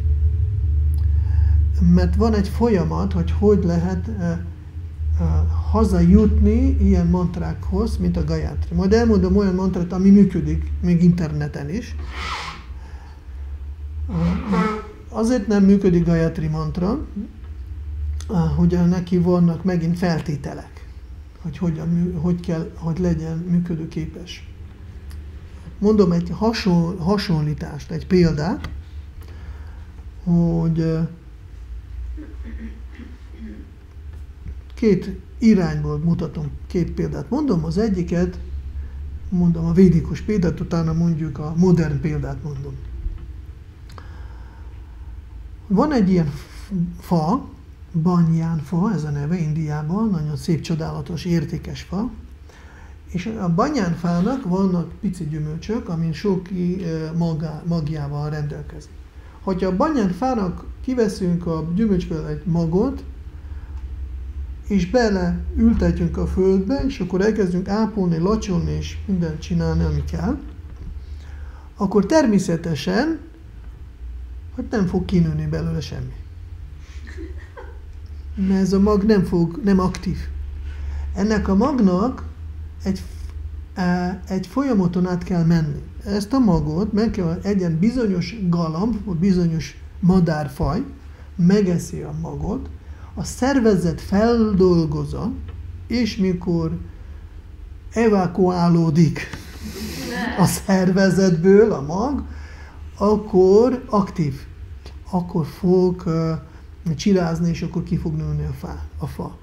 Mert van egy folyamat, hogy hogy lehet uh, uh, hazajutni ilyen mantrákhoz, mint a Gayatri. Majd elmondom olyan mantrát, ami működik, még interneten is. Uh, azért nem működik Gayatri mantra, uh, hogy neki vannak megint feltételek, hogy hogyan, hogy kell, hogy legyen működőképes. Mondom egy hasonl, hasonlítást, egy példát, hogy uh, két irányból mutatom két példát. Mondom az egyiket, mondom a védikus példát, utána mondjuk a modern példát mondom. Van egy ilyen fa, banyan fa, ez a neve Indiában, nagyon szép, csodálatos, értékes fa, és a banyan fának vannak pici gyümölcsök, amin sok maga, magjával rendelkezik. Hogyha a banyan fának kiveszünk a gyümölcsből egy magot, és bele ültetjünk a földbe, és akkor elkezdünk ápolni, lacsolni, és mindent csinálni, ami kell, akkor természetesen, hogy nem fog kinőni belőle semmi. Mert ez a mag nem fog, nem aktív. Ennek a magnak egy, egy folyamaton át kell menni. Ezt a magot meg kell, egy bizonyos galamb, vagy bizonyos madárfaj megeszi a magot, a szervezet feldolgozza, és mikor evakuálódik a szervezetből a mag, akkor aktív, akkor fog uh, csirázni, és akkor ki fog nőni a fa. A fa.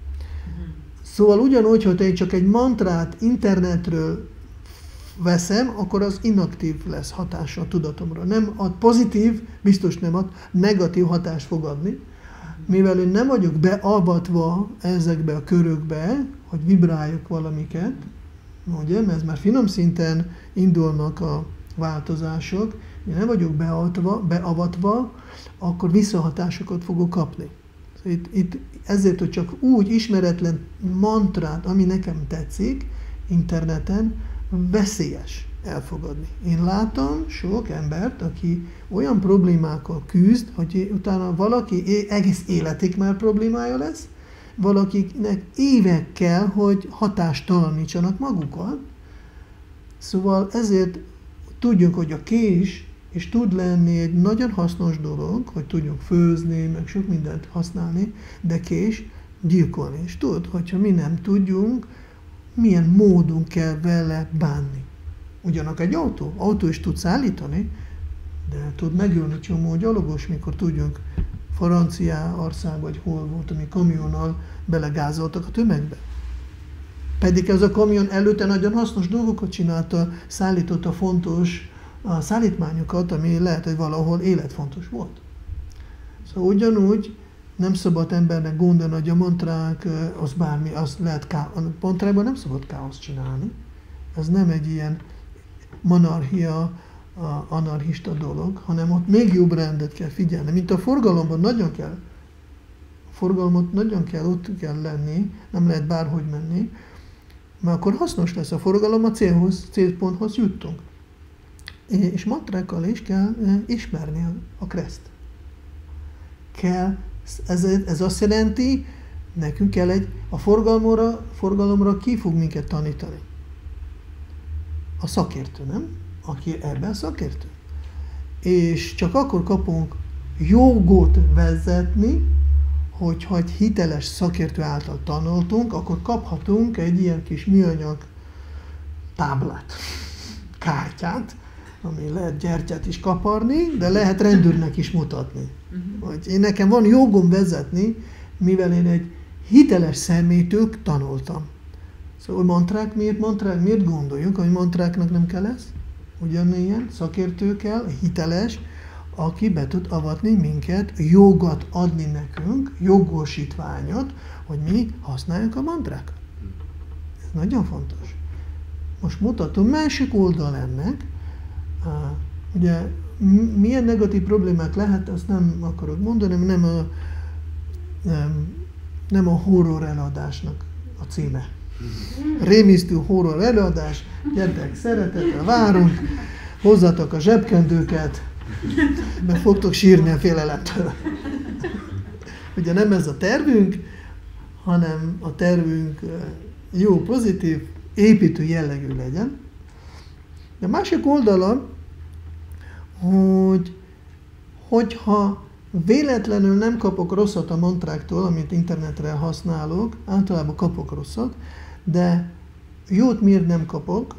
Szóval ugyanúgy, hogy én csak egy mantrát internetről veszem, akkor az inaktív lesz hatása a tudatomra. Nem ad pozitív, biztos nem ad, negatív hatást fog adni, mivel én nem vagyok beavatva ezekbe a körökbe, hogy vibráljak valamiket, ugye, mert ez már finom szinten indulnak a változások, én nem vagyok beavatva, beavatva, akkor visszahatásokat fogok kapni. Itt, itt ezért, hogy csak úgy ismeretlen mantrát, ami nekem tetszik, interneten, veszélyes elfogadni. Én látom sok embert, aki olyan problémákkal küzd, hogy utána valaki egész életig már problémája lesz, valakinek évekkel, hogy hatástalanítsanak magukat. Szóval ezért tudjuk, hogy a kés és tud lenni egy nagyon hasznos dolog, hogy tudjunk főzni, meg sok mindent használni, de kés gyilkolni is tud, hogyha mi nem tudjunk, milyen módon kell vele bánni. Ugyanak egy autó, autó is tud szállítani, de tud megölni csomó gyalogos, mikor tudjunk, Franciaország vagy hol volt, ami kamionnal belegázoltak a tömegbe. Pedig ez a kamion előtte nagyon hasznos dolgokat csinálta, szállította fontos a szállítmányokat, ami lehet, hogy valahol életfontos volt. Szóval ugyanúgy nem szabad embernek gondolni, hogy a mantrák, az bármi, az lehet ká... a mantrában nem szabad káoszt csinálni. Ez nem egy ilyen monarchia, anarchista dolog, hanem ott még jobb rendet kell figyelni. Mint a forgalomban nagyon kell, a forgalomot nagyon kell, ott kell lenni, nem lehet bárhogy menni, mert akkor hasznos lesz a forgalom, a célhoz, célponthoz jutunk. És mantrákkal is kell ismerni a kreszt. Kell, ez, ez azt jelenti, nekünk kell egy, a forgalomra, forgalomra ki fog minket tanítani? A szakértő, nem? Aki ebben szakértő. És csak akkor kapunk jogot vezetni, hogyha egy hiteles szakértő által tanultunk, akkor kaphatunk egy ilyen kis műanyag táblát, kártyát, ami lehet gyertyát is kaparni, de lehet rendőrnek is mutatni. Hogy én nekem van jogom vezetni, mivel én egy hiteles személytől tanultam. Szóval mantrák, miért mantrák? Miért gondoljuk, hogy mantráknak nem kell ez? Ugyanilyen szakértő kell, hiteles, aki be tud avatni minket, jogot adni nekünk, jogosítványot, hogy mi használjuk a mantrákat. Ez nagyon fontos. Most mutatom másik oldal ennek. Ugye milyen negatív problémák lehet, azt nem akarok mondani, nem a, nem, nem a horror előadásnak a címe. Rémisztő horror előadás, gyertek, szeretettel várunk, hozzatok a zsebkendőket, mert fogtok sírni a félelemtől. Ugye nem ez a tervünk, hanem a tervünk jó, pozitív, építő jellegű legyen. De a másik oldala, hogy hogyha véletlenül nem kapok rosszat a mantráktól, amit internetre használok, általában kapok rosszat, de jót miért nem kapok,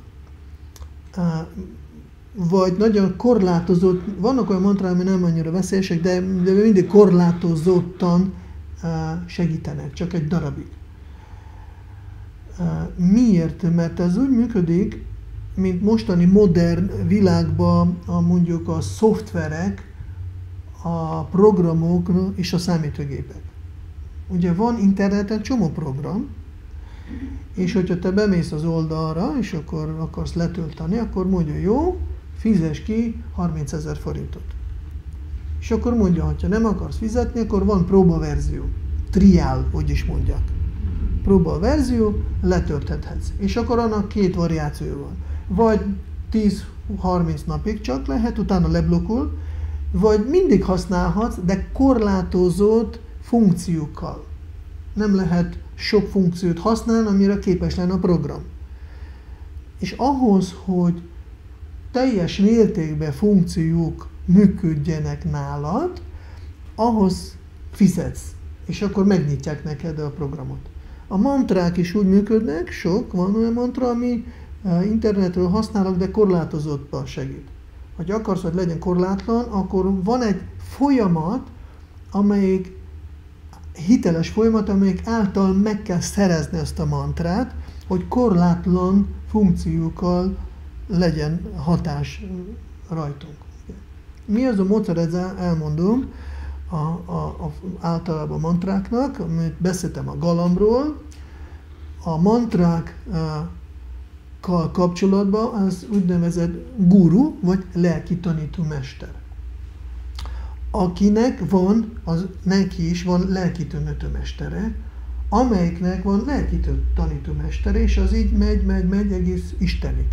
vagy nagyon korlátozott, vannak olyan mantrák, ami nem annyira veszélyesek, de, de mindig korlátozottan segítenek, csak egy darabig. Miért? Mert ez úgy működik, mint mostani modern világban a, mondjuk a szoftverek, a programok és a számítógépek. Ugye van interneten csomó program, és hogyha te bemész az oldalra, és akkor akarsz letölteni, akkor mondja, jó, fizess ki harmincezer forintot. És akkor mondja, ha nem akarsz fizetni, akkor van próbaverzió. Trial, úgy is mondják. Próbaverzió, letölthethetsz. És akkor annak két variáció van. Vagy tíz-harminc napig csak lehet, utána leblokkol, vagy mindig használhatsz, de korlátozott funkciókkal. Nem lehet sok funkciót használni, amire képes lenne a program. És ahhoz, hogy teljes mértékben funkciók működjenek nálad, ahhoz fizetsz, és akkor megnyitják neked a programot. A mantrák is úgy működnek, sok, van olyan mantra, ami internetről használok, de korlátozottan segít. Ha akarsz, hogy legyen korlátlan, akkor van egy folyamat, amelyik hiteles folyamat, amelyik által meg kell szerezni ezt a mantrát, hogy korlátlan funkciókkal legyen hatás rajtunk. Mi az a módszer, ezt elmondom, a, a, a, általában a mantráknak, amit beszéltem a galambról. A mantrákkal kapcsolatban az úgynevezett guru, vagy lelki tanítómester. Akinek van, az, neki is van lelki tanítómestere, amelyiknek van lelki tanítómestere, és az így megy, megy, megy egész Istenig.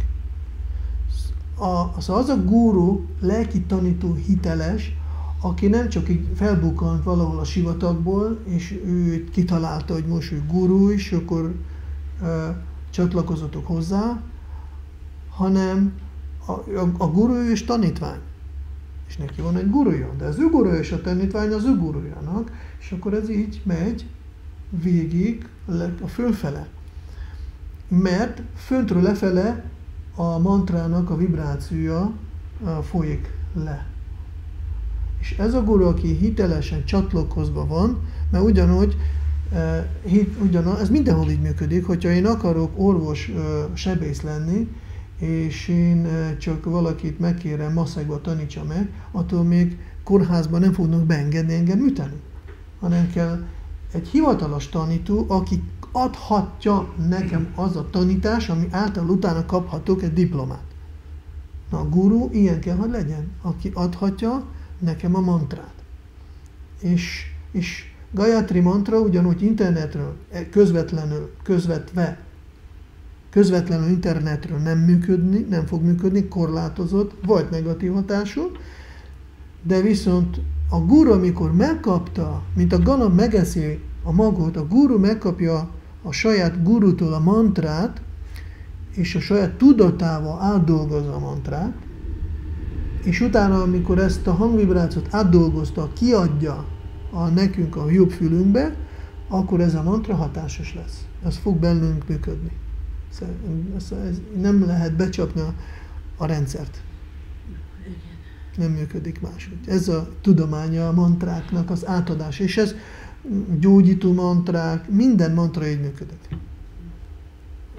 A, az, az a guru, lelki tanító hiteles, aki nem csak így felbukkant valahol a sivatagból, és ő kitalálta, hogy most ő guru, és akkor ö, csatlakozatok hozzá, hanem a, a, a guru ő is tanítvány. És neki van egy guruja, de az ő guruja és a tanítvány az ő gurujának, és akkor ez így megy végig a fölfele. Mert föntről lefele a mantrának a vibrációja folyik le. És ez a guru, aki hitelesen csatlakozva van, mert ugyanúgy, ugyanúgy ez mindenhol így működik, hogyha én akarok orvos, sebész lenni, és én csak valakit megkérem, masszegba tanítsa meg, attól még kórházban nem fognak beengedni engem műteni, hanem kell egy hivatalos tanító, aki adhatja nekem az a tanítás, ami által utána kaphatok egy diplomát. Na, a guru ilyen kell, hogy legyen, aki adhatja nekem a mantrát. És, és Gayatri mantra ugyanúgy internetről, közvetlenül, közvetve, közvetlenül internetről nem működni, nem fog működni, korlátozott, vagy negatív hatású, de viszont a guru, amikor megkapta, mint a galamb megeszi a magot, a guru megkapja a saját gurutól a mantrát, és a saját tudatával átdolgozza a mantrát, és utána, amikor ezt a hangvibrációt átdolgozta, kiadja a nekünk a jobb fülünkbe, akkor ez a mantra hatásos lesz. Ez fog bennünk működni. Ez, ez nem lehet becsapni a, a rendszert. Nem működik máshogy. Ez a tudománya a mantráknak az átadás. És ez gyógyító mantrák, minden mantra így működik.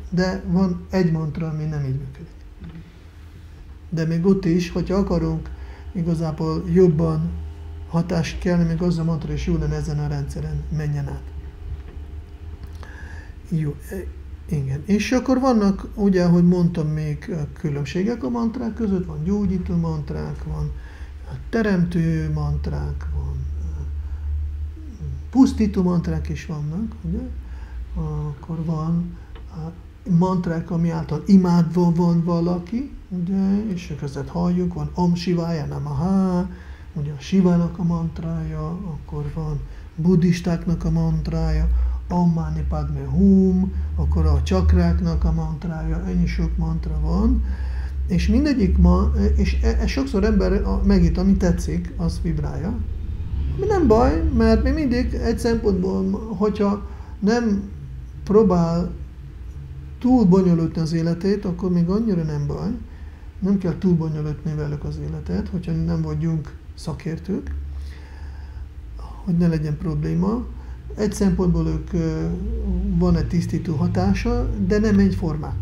de van egy mantra, ami nem így működik. De még ott is, hogyha akarunk igazából jobban hatást kelni, még az a mantra is jó lenne ezen a rendszeren menjen át. Jó, igen. És akkor vannak, ugye, ahogy mondtam, még különbségek a mantrák között, van gyógyító mantrák, van teremtő mantrák, van pusztító mantrák is vannak, ugye? Akkor van mantrák, ami által imádva van valaki, ugye? És között halljuk, van Om Shivaya Namaha, ugye a Shivának a mantrája, akkor van buddhistáknak a mantrája, Om Mani Padme Hum, akkor a csakráknak a mantrája, ennyi sok mantra van, és mindegyik ma, és e, e sokszor ember megint, ami tetszik, az vibrálja. Mi nem baj, mert mi mindig egy szempontból, hogyha nem próbál túl bonyolítani az életét, akkor még annyira nem baj. Nem kell túl bonyolítani velük az életet, hogyha nem vagyunk szakértők, hogy ne legyen probléma. Egy szempontból ők van egy tisztító hatása, de nem egyformák.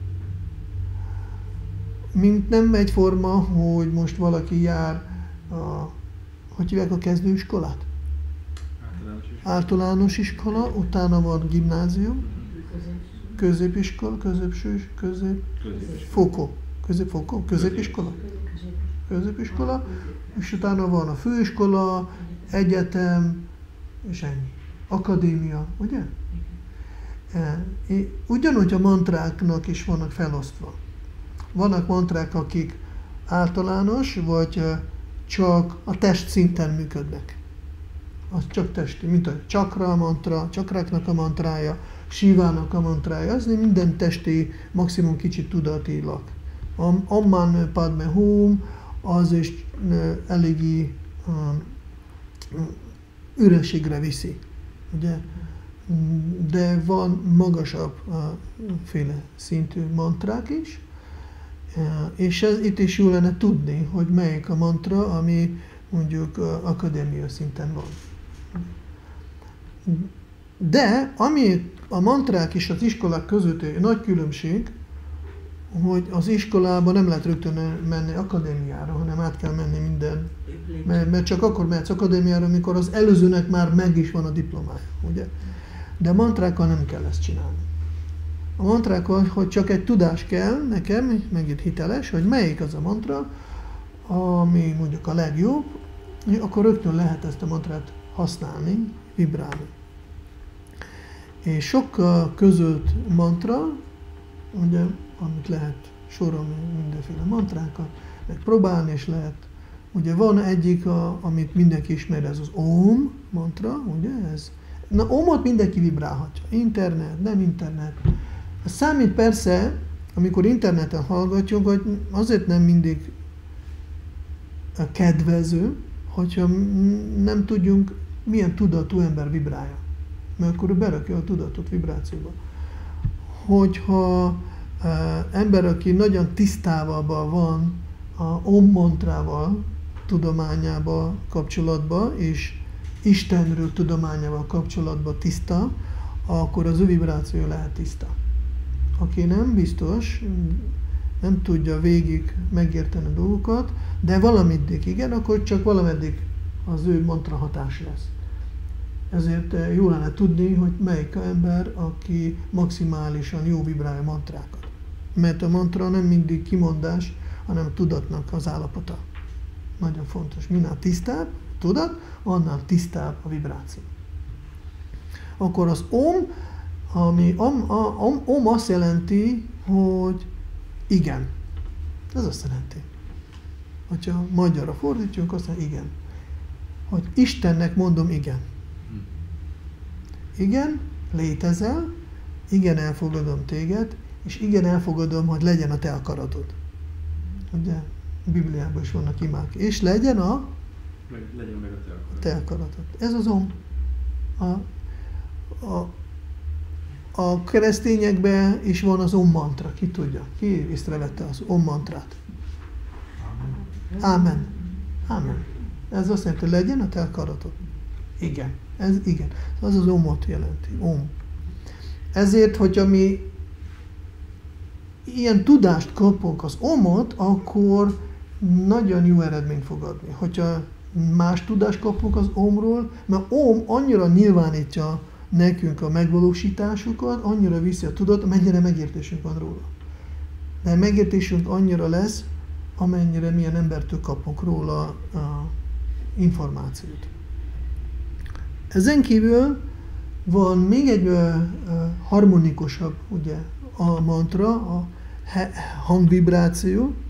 Mint nem egyforma, hogy most valaki jár a, hogy hívják a kezdőiskolát? Általános iskola. Általános iskola, utána van gimnázium, középiskola, középső, közép, fokó, középfokó, középiskola, középiskola, és utána van a főiskola, egyetem, és ennyi. Akadémia, ugye? Ugyanúgy a mantráknak is vannak felosztva. Vannak mantrák, akik általános, vagy csak a test szinten működnek. Az csak testi, mint a csakra mantra, csakráknak a mantrája, Shivának a mantrája, az minden testi, maximum kicsit tudatilag. Om Mani Padme Hum, az is eléggé um, ürességre viszi, ugye? De van magasabb uh, féle szintű mantrák is, uh, és ez, itt is jó lenne tudni, hogy melyik a mantra, ami mondjuk uh, akadémia szinten van. De ami a mantrák és az iskolák közötti nagy különbség, hogy az iskolában nem lehet rögtön menni akadémiára, hanem át kell menni minden, mert, mert csak akkor mehetsz akadémiára, amikor az előzőnek már meg is van a diplomája, ugye? De a mantrákkal nem kell ezt csinálni. A mantrákkal, hogy csak egy tudás kell nekem, megint hiteles, hogy melyik az a mantra, ami mondjuk a legjobb, akkor rögtön lehet ezt a mantrát használni, vibrálni. És sok között mantra, ugye, amit lehet sorolni mindenféle mantrákat, meg próbálni is lehet. Ugye van egyik, a, amit mindenki ismer, ez az Om mantra, ugye ez. Na, Omot mindenki vibrálhatja. Internet, nem internet. A számít persze, amikor interneten hallgatjuk, hogy azért nem mindig kedvező, hogyha nem tudjunk, milyen tudatú ember vibrálja. Mert akkor berakja a tudatot vibrációba. Hogyha uh, ember, aki nagyon tisztában van a Om mantrával, tudományával kapcsolatban, és Istenről tudományával kapcsolatban tiszta, akkor az ő vibráció lehet tiszta. Aki nem biztos, nem tudja végig megérteni a dolgokat, de valameddig igen, akkor csak valameddig az ő mantra hatás lesz. Ezért jó lenne tudni, hogy melyik ember, aki maximálisan jó vibrálja mantrákat. Mert a mantra nem mindig kimondás, hanem tudatnak az állapota. Nagyon fontos. Minél tisztább tudat, annál tisztább a vibráció. Akkor az Om, ami om, a, om, om azt jelenti, hogy igen. Ez azt jelenti. Hogyha magyarra fordítjuk, azt mondja igen. Hogy Istennek mondom igen. Igen, létezel, igen, elfogadom téged, és igen, elfogadom, hogy legyen a te akaratod. Ugye, a Bibliában is vannak imák. És legyen a meg, legyen meg a te akaratod. Te akaratod. Ez az Om. A, a, a keresztényekben is van az Om mantra. Ki tudja? Ki észrevette az Om mantrát? Ámen. Ámen. Ez azt jelenti, hogy legyen a te akaratod. Igen. Ez igen. Az az Omot jelenti. Om. Ezért, hogyha mi ilyen tudást kapunk az omot, akkor nagyon jó eredményt fog adni. Hogyha más tudást kapunk az omról, mert om annyira nyilvánítja nekünk a megvalósításukat, annyira viszi a tudat, amennyire megértésünk van róla. De megértésünk annyira lesz, amennyire milyen embertől kapunk róla a információt. Ezen kívül van még egy uh, harmonikusabb ugye, a mantra, a hangvibráció,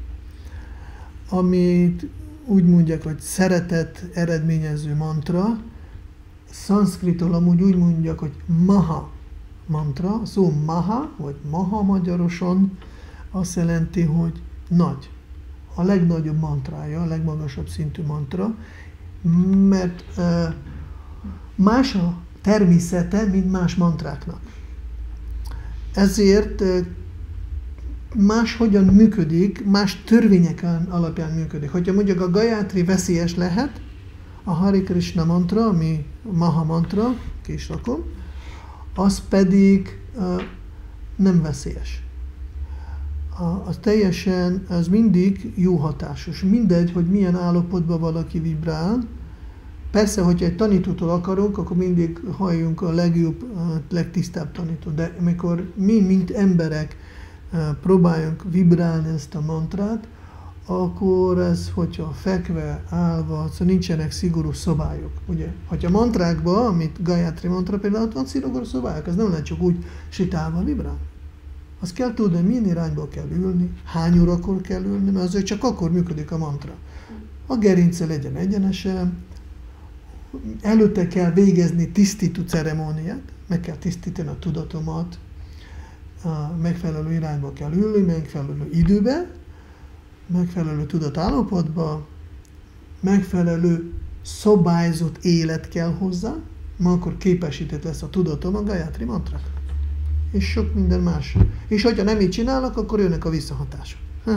amit úgy mondják, hogy szeretet eredményező mantra. Szanszkritól amúgy úgy mondják, hogy maha mantra. Szó maha, vagy maha magyarosan azt jelenti, hogy nagy. A legnagyobb mantrája, a legmagasabb szintű mantra, mert uh, más a természete, mint más mantráknak. Ezért uh, más hogyan működik, más törvények alapján működik. Hogyha mondjuk a Gayatri veszélyes lehet, a Hare Krishna mantra, ami Maha mantra, ki is rakom, az pedig uh, nem veszélyes. A, az teljesen, az mindig jó hatásos. Mindegy, hogy milyen állapotban valaki vibrál. Persze, hogyha egy tanítótól akarunk, akkor mindig halljunk a legjobb, a legtisztább tanítót. De amikor mi, mint emberek próbáljunk vibrálni ezt a mantrát, akkor ez, hogyha fekve, állva, szóval nincsenek szigorú szabályok. Ugye? Hogyha mantrákban, amit Gayatri mantra például, ott van szigorú szabályok, ez nem lehet csak úgy sitálva vibrálni. Azt kell tudni, milyen irányba kell ülni, hány órakor kell ülni, mert azért csak akkor működik a mantra. A gerince legyen egyenesen, előtte kell végezni tisztító ceremóniát, meg kell tisztítani a tudatomat, a megfelelő irányba kell ülni, megfelelő időbe, megfelelő tudatállapotba, megfelelő szabályzott élet kell hozzá, ma akkor képesített lesz a tudatom a Gayatri mantrák. És sok minden más. És hogyha nem így csinálok, akkor jönnek a visszahatások.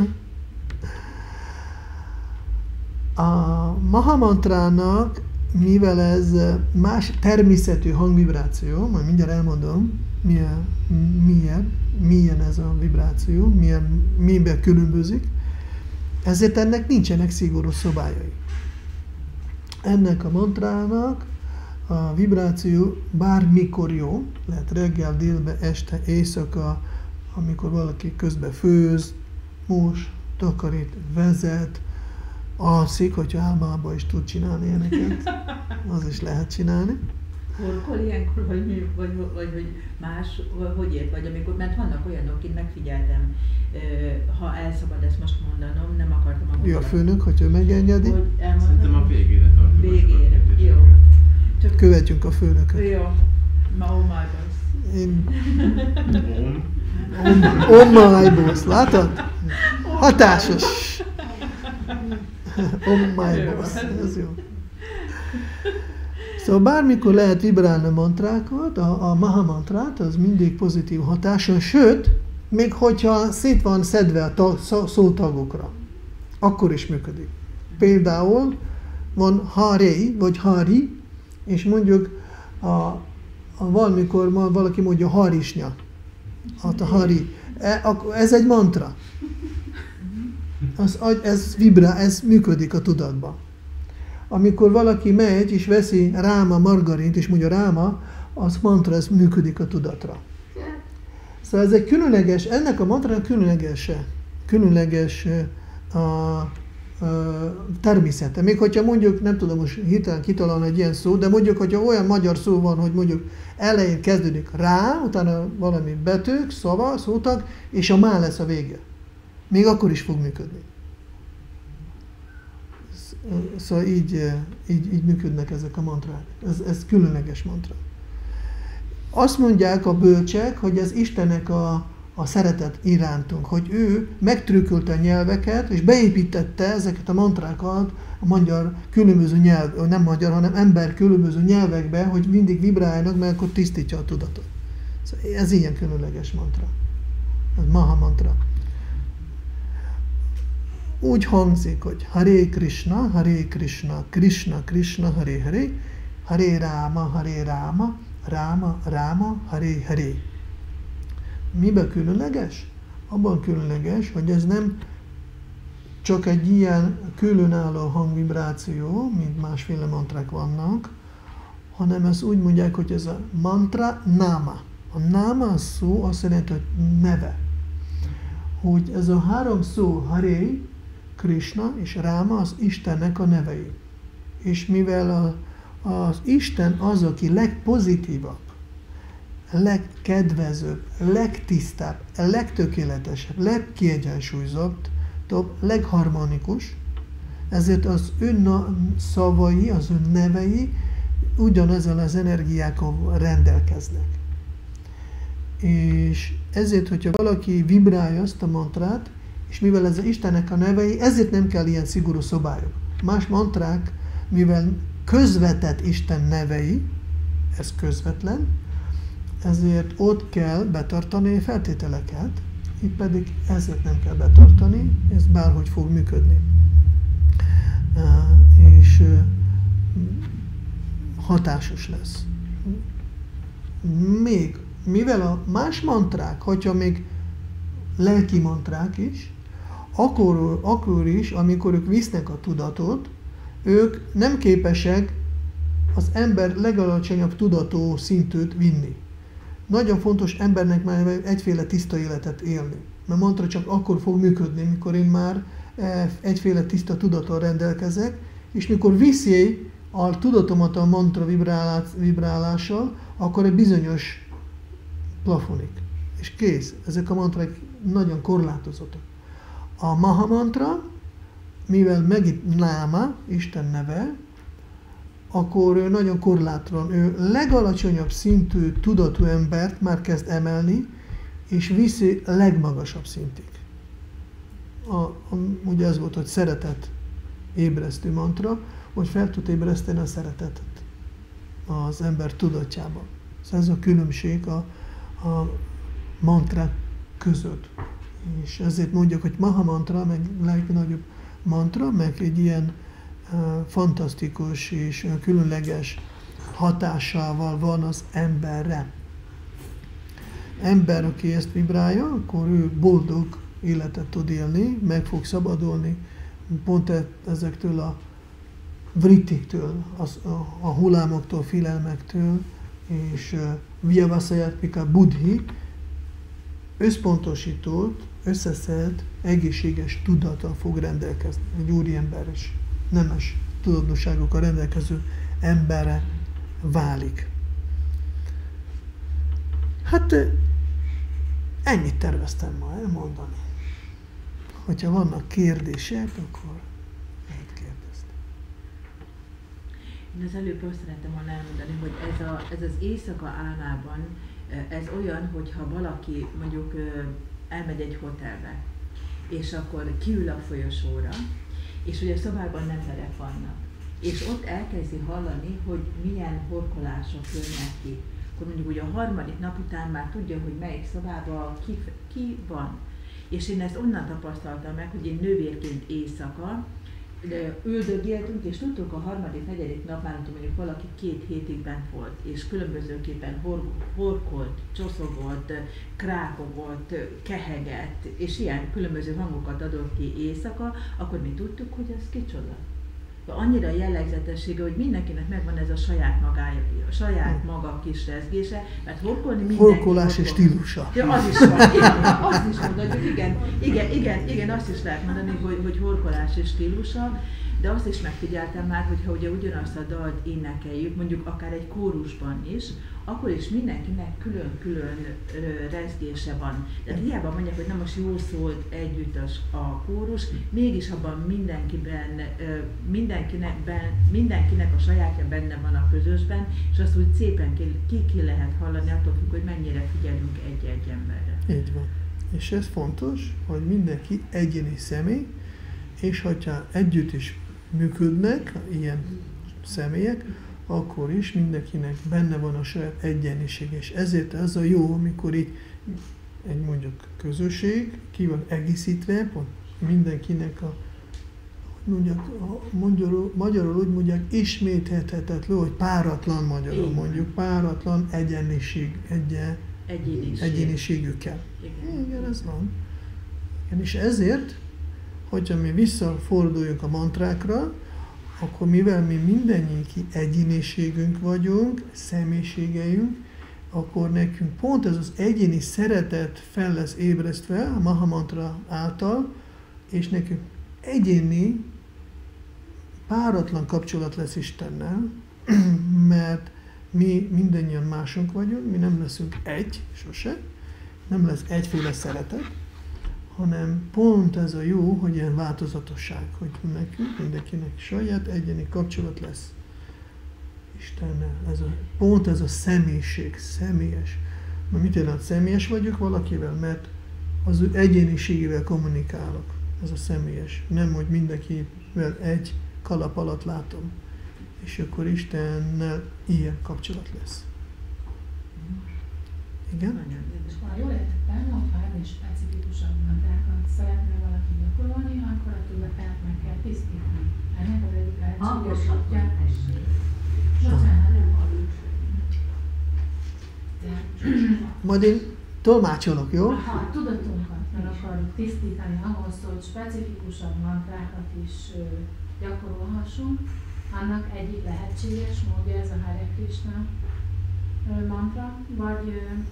A Maha mantrának, mivel ez más természetű hangvibráció, majd mindjárt elmondom, milyen, milyen, milyen ez a vibráció, milyen, miben különbözik, ezért ennek nincsenek szigorú szabályai. Ennek a mantrának a vibráció bármikor jó, lehet reggel, délbe, este, éjszaka, amikor valaki közben főz, mos, takarít, vezet, alszik, hogyha álmában is tud csinálni ilyeneket, az is lehet csinálni. Horkol ilyenkor, vagy, mi, vagy, vagy, vagy hogy más, hogy ért, vagy amikor, mert vannak olyanok, akik megfigyeltem, ha elszabad ezt most mondanom, nem akartam a Jó, a főnök, hogyha megengedi. Hogy Szerintem a végére tartunk. Végére, jó. Csak követjünk a főnököt. Jó. Ma oh my boss. Én... Om. Oh my boss, látod? Hatásos. Oh my boss, ez jó. Szóval bármikor lehet vibrálni a mantrákat, a, a Maha mantrát, az mindig pozitív hatása, sőt, még hogyha szét van szedve a tag, szó, szótagokra, akkor is működik. Például van Hare vagy Hari, és mondjuk a, a valamikor ma valaki mondja Harisnya, hát a Hari, ez egy mantra. Az, ez vibrál, ez működik a tudatban. Amikor valaki megy és veszi Ráma margarint, és mondja Ráma, az mantra, ez működik a tudatra. Szóval ez egy különleges, ennek a mantrának különleges, különleges a, a természete. Még hogyha mondjuk, nem tudom most hirtelen kitalálni egy ilyen szó, de mondjuk, hogyha olyan magyar szó van, hogy mondjuk elején kezdődik rá, utána valami betűk, szava, szótag, és a má lesz a vége. Még akkor is fog működni. Szóval így, így, így működnek ezek a mantrák. Ez, ez különleges mantra. Azt mondják a bölcsek, hogy ez Istennek a, a szeretet irántunk, hogy ő megtrükkölte a nyelveket, és beépítette ezeket a mantrákat a magyar különböző nyelv, nem magyar, hanem ember különböző nyelvekbe, hogy mindig vibráljanak, mert akkor tisztítja a tudatot. Szóval ez ilyen különleges mantra. Ez Maha mantra. Úgy hangzik, hogy Hare Krishna, Hare Krishna, Krishna Krishna, Hare Hare, Hare Rama, Hare Rama, Rama Rama, Hare Hare. Miben különleges? abban különleges, hogy ez nem csak egy ilyen különálló hangvibráció, mint másféle mantrák vannak, hanem ezt úgy mondják, hogy ez a mantra náma. A náma szó azt jelenti, hogy neve. Hogy ez a három szó, Hare, Krishna és Ráma, az Istennek a nevei. És mivel a, az Isten az, aki legpozitívabb, legkedvezőbb, legtisztább, legtökéletesebb, legkiegyensúlyozottabb, legharmonikus, ezért az ön szavai, az ön nevei ugyanezzel az energiákkal rendelkeznek. És ezért, hogyha valaki vibrálja azt a mantrát, és mivel ez az Istennek a nevei, ezért nem kell ilyen szigorú szabályok. Más mantrák, mivel közvetett Isten nevei, ez közvetlen, ezért ott kell betartani feltételeket, itt pedig ezért nem kell betartani, ez bárhogy fog működni. És hatásos lesz. Még, mivel a más mantrák, hogyha még lelki mantrák is, akkor, akkor is, amikor ők visznek a tudatot, ők nem képesek az ember legalacsonyabb tudató szintűt vinni. Nagyon fontos embernek már egyféle tiszta életet élni. Mert mantra csak akkor fog működni, mikor én már egyféle tiszta tudattal rendelkezek, és mikor viszi a tudatomat a mantra vibrálással, akkor egy bizonyos plafonik. És kész. Ezek a mantrák nagyon korlátozottak. A Maha mantra, mivel megint náma, Isten neve, akkor ő nagyon korlátlan. Ő legalacsonyabb szintű tudatú embert már kezd emelni, és viszi a legmagasabb szintig. A, a, ugye ez volt, hogy szeretet ébresztő mantra, hogy fel tud ébreszteni a szeretetet az ember tudatjában. Ez a különbség a, a mantrák között. És ezért mondjuk, hogy Maha mantra, meg legnagyobb mantra, meg egy ilyen uh, fantasztikus és uh, különleges hatásával van az emberre. Ember, aki ezt vibrálja, akkor ő boldog életet tud élni, meg fog szabadulni pont ezektől a vrittiktől, az, a, a hullámoktól, félelmektől, és uh, Vyavasayatmika buddhi összpontosított, összeszed, egészséges tudattal fog rendelkezni. Egy úriember és nemes tudatosságokkal rendelkező emberre válik. Hát ennyit terveztem ma elmondani. Hogyha vannak kérdések, akkor mit kérdeztem? Én az előbb azt szerettem volna elmondani, hogy ez, a, ez az éjszaka álmában, ez olyan, hogyha valaki mondjuk elmegy egy hotelbe, és akkor kiül a folyosóra, és ugye a szobában emberek vannak, és ott elkezdi hallani, hogy milyen horkolások jönnek ki. Akkor mondjuk ugye a harmadik nap után már tudja, hogy melyik szobában ki, ki van. És én ezt onnan tapasztaltam meg, hogy én nővérként éjszaka üldögéltünk, és tudtuk a harmadik, negyedik nap már, mondjuk valaki két hétig bent volt, és különbözőképpen hor, horkolt, csoszogolt, krákogolt, kehegett, és ilyen különböző hangokat adott ki éjszaka, akkor mi tudtuk, hogy ez kicsoda. Annyira jellegzetessége, hogy mindenkinek megvan ez a saját magája, a saját maga kis rezgése, mert horkolni mindenki. Horkolás és stílusa. Ja, az is van, igen, azt is mondani, igen, igen, igen, igen, azt is lehet mondani, hogy, hogy horkolás és stílusa, de azt is megfigyeltem már, hogyha ugye ugyanazt a dalt énekeljük, mondjuk akár egy kórusban is, akkor is mindenkinek külön-külön rezgése van. Tehát hiába mondják, hogy nem most jól szólt együtt a kórus, mégis abban mindenkiben, mindenkinek, mindenkinek a sajátja benne van a közösben, és azt úgy szépen ki, ki, ki lehet hallani, attól függ, hogy mennyire figyelünk egy-egy emberre. Így van. És ez fontos, hogy mindenki egyéni személy, és hogyha együtt is működnek ilyen személyek, akkor is mindenkinek benne van a saját egyeniség, és ezért ez a jó, amikor így egy mondjuk közösség ki van egészítve, pont mindenkinek a, hogy mondjak, magyarul, magyarul úgy mondják, ismételhetetlen, hogy páratlan magyarul mondjuk, páratlan egyeniség, egyen, Egyéniség. egyéniségükkel. Igen. Igen, ez van. Igen, és ezért, hogyha mi visszaforduljunk a mantrákra, akkor mivel mi mindennyiunki egyéniségünk vagyunk, személyiségeink, akkor nekünk pont ez az egyéni szeretet fel lesz ébresztve a Maha Mantra által, és nekünk egyéni, páratlan kapcsolat lesz Istennel, mert mi mindannyian mások vagyunk, mi nem leszünk egy, sose, nem lesz egyféle szeretet, hanem pont ez a jó, hogy ilyen változatosság, hogy nekünk, mindenkinek saját egyéni kapcsolat lesz Istennel. Ez a, pont ez a személyiség, személyes. Mert mit jelent, személyes vagyok valakivel, mert az ő egyéniségével kommunikálok. Ez a személyes. Nem, hogy mindenkivel egy kalap alatt látom. És akkor Istennel ilyen kapcsolat lesz. Igen? És ha jól értettem, hogyha ennél specifikusabb mantrákat szeretne valaki gyakorolni, akkor a tudatát meg kell tisztítani. Ennek az egyik lehetséges útja. Bocsánat, nem hallunk semmit. Majd én tolmácsolok, jó? Ha a tudatunkat meg akarjuk tisztítani ahhoz, hogy specifikusabb mantrákat is gyakorolhassunk, annak egyik lehetséges módja ez a Hare Krishna mantra, vagy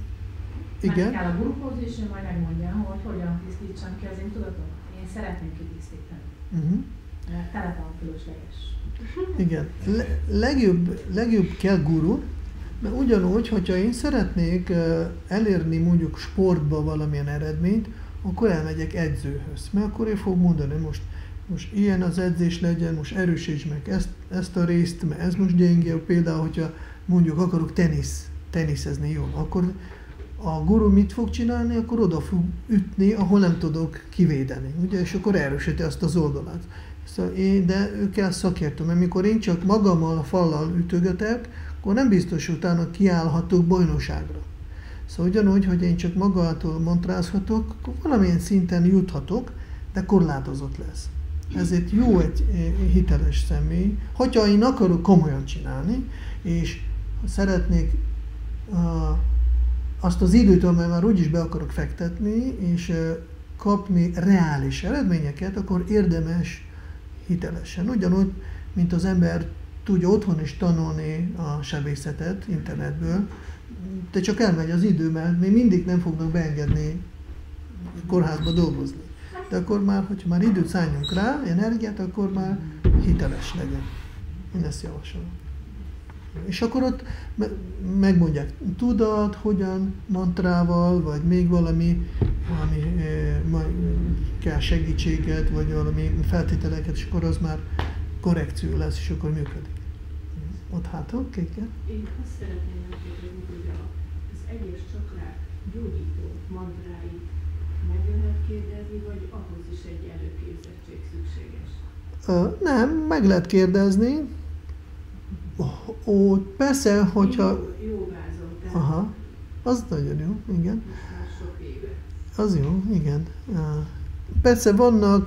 igen. Meg kell a gurukhoz, és ő majd megmondja, hogy hogyan tisztítsam ki az én tudatomat. Én szeretném kitisztítani. Uh-huh. Mert tele van fölösleges. Igen. Le- legjobb, legjobb kell guru, mert ugyanúgy, hogyha én szeretnék uh, elérni mondjuk sportba valamilyen eredményt, akkor elmegyek edzőhöz. Mert akkor ő fog mondani, most, most ilyen az edzés legyen, most erősíts meg ezt, ezt a részt, mert ez most gyenge. Például, hogyha mondjuk akarok tenisz, teniszezni jól, akkor a guru mit fog csinálni? Akkor oda fog ütni, ahol nem tudok kivédeni. Ugye? És akkor erősíti azt az oldalát. Szóval én, de ő kell szakértő, mert mikor én csak magammal a fallal ütögetek, akkor nem biztos utána kiállhatok bajnokságra. Szóval ugyanúgy, hogy én csak magától mantrázhatok, akkor valamilyen szinten juthatok, de korlátozott lesz. Ezért jó egy hiteles személy, hogyha én akarok komolyan csinálni, és szeretnék uh, azt az időt, amely már úgyis be akarok fektetni, és uh, kapni reális eredményeket, akkor érdemes hitelesen. Ugyanúgy, mint az ember tudja otthon is tanulni a sebészetet internetből, de csak elmegy az idő, mert még mindig nem fognak beengedni kórházba dolgozni. De akkor már, hogyha már időt szálljunk rá, energiát, akkor már hiteles legyen. Én ezt javasolom. És akkor ott megmondják, tudat, hogyan, mantrával, vagy még valami, valami eh, kell segítséget, vagy valami feltételeket, és akkor az már korrekció lesz, és akkor működik. Ott hátul, kéken? Én azt szeretném megkérdezni, hogy az egyes csakrák gyógyító mantráit meg lehet kérdezni, vagy ahhoz is egy előképzettség szükséges? Ö, nem, meg lehet kérdezni. Ó, persze, hogyha... Jó, jó vázol, tehát aha, az nagyon jó, igen. most már sok éve. Az jó, igen. Persze vannak,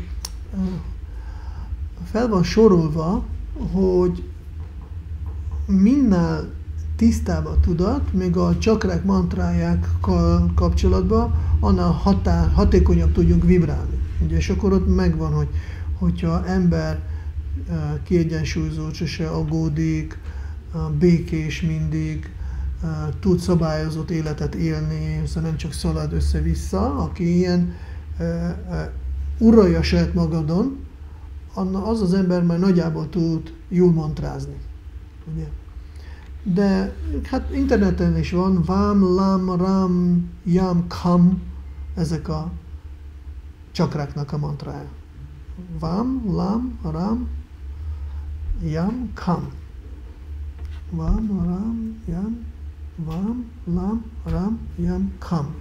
fel van sorolva, hogy minél tisztább a tudat, még a csakrák mantrájákkal kapcsolatban, annál hatá, hatékonyabb tudjunk vibrálni. Ugye, és akkor ott megvan, hogy hogyha ember kiegyensúlyozott, sose aggódik, békés mindig, tud szabályozott életet élni, szóval nem csak szalad össze-vissza, aki ilyen uralja saját magadon, az az ember már nagyjából tud jól mantrázni. Ugye? De hát interneten is van, vám, lam, ram, yam, kam, ezek a csakráknak a mantrája. Vám, lam, ram, yam, kam. Vám, ram, yam, vám, lam, ram, yam, kam.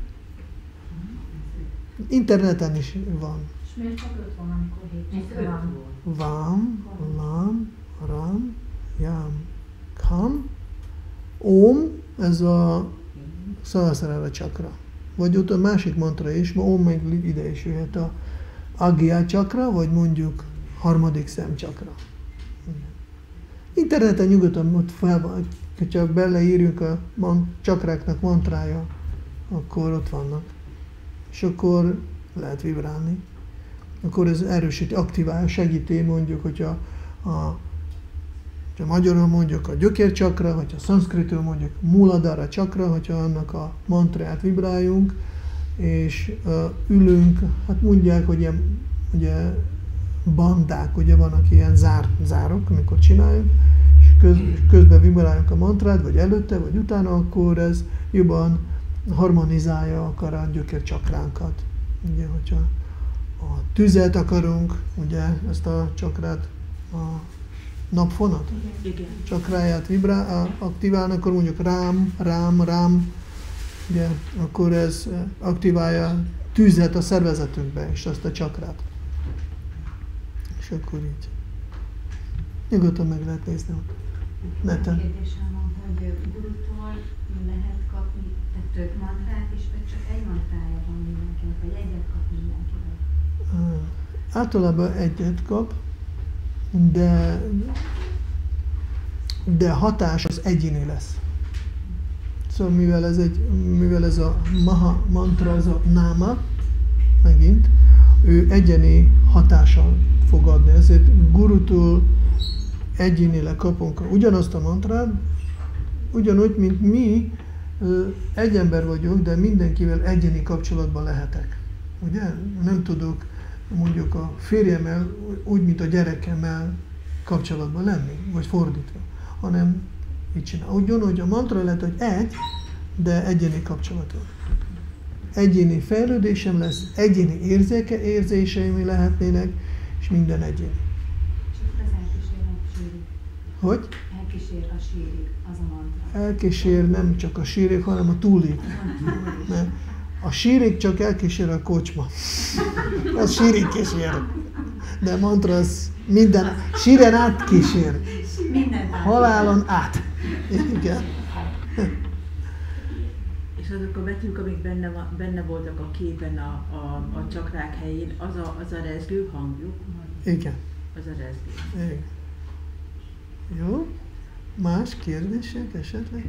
Interneten is van. És miért csak öt van, amikor hét van? Vám, lam, ram, yam, kam. Om, ez a Szahasrara csakra. Vagy ott a másik mantra is, ma Om meg ide is jöhet a Agya csakra, vagy mondjuk harmadik szem csakra. Interneten nyugodtan ott fel van, hogyha beleírjuk a man- csakráknak mantrája, akkor ott vannak. És akkor lehet vibrálni, akkor ez erősíti, aktivál, segíti mondjuk, hogyha a, hogyha magyarul mondjuk a gyökércsakra, hogyha szanszkritül mondjuk Muladhara csakra, hogyha annak a mantrát vibráljunk, és uh, ülünk, hát mondják, hogy ilyen, ugye, bandák, ugye vannak ilyen zár, zárok, amikor csináljuk, és köz, közben vibráljuk a mantrát, vagy előtte, vagy utána, akkor ez jobban harmonizálja akar a gyökércsakránkat. Ugye, hogyha a tüzet akarunk, ugye, ezt a csakrát, a napfonat, Igen. csakráját vibrál, aktiválni, akkor mondjuk rám, rám, rám, ugye, akkor ez aktiválja tüzet a szervezetünkbe, és azt a csakrát. És akkor így. Nyugodtan meg lehet nézni ott. Neten. Kérdésem van, hogy gurutól lehet kapni tehát több mantrát is, vagy csak egy mantrája van mindenkinek, vagy egyet kap mindenkinek? Uh, általában egyet kap, de, de hatás az egyéni lesz. Szóval mivel ez, egy, mivel ez a maha mantra, ez a náma, megint, ő egyéni hatással fog adni. Ezért gurutól egyénileg kapunk ugyanazt a mantrát, ugyanúgy, mint mi egy ember vagyunk, de mindenkivel egyéni kapcsolatban lehetek. Ugye? Nem tudok mondjuk a férjemmel úgy, mint a gyerekemmel kapcsolatban lenni, vagy fordítva, hanem így csinál. Ugyanúgy a mantra lehet, hogy egy, de egyéni kapcsolatom. Egyéni fejlődésem lesz, egyéni érzéke, érzéseim lehetnének, és minden egyéni. Csak az elkísér a sírig. Hogy? Elkísér a sírig, az a mantra. Elkísér nem csak a sírig, hanem a túlig. Mert a sírig csak elkísér a kocsma. Az sírig kísér. De a mantra az minden, síren át kísér. Minden Halálon át. Igen. És azok a betűk, amik benne, van, benne voltak a képen a, a, a csakrák helyén, az a, az a rezgő hangjuk? Igen. Az a rezgő. Igen. Jó? Más kérdések esetleg?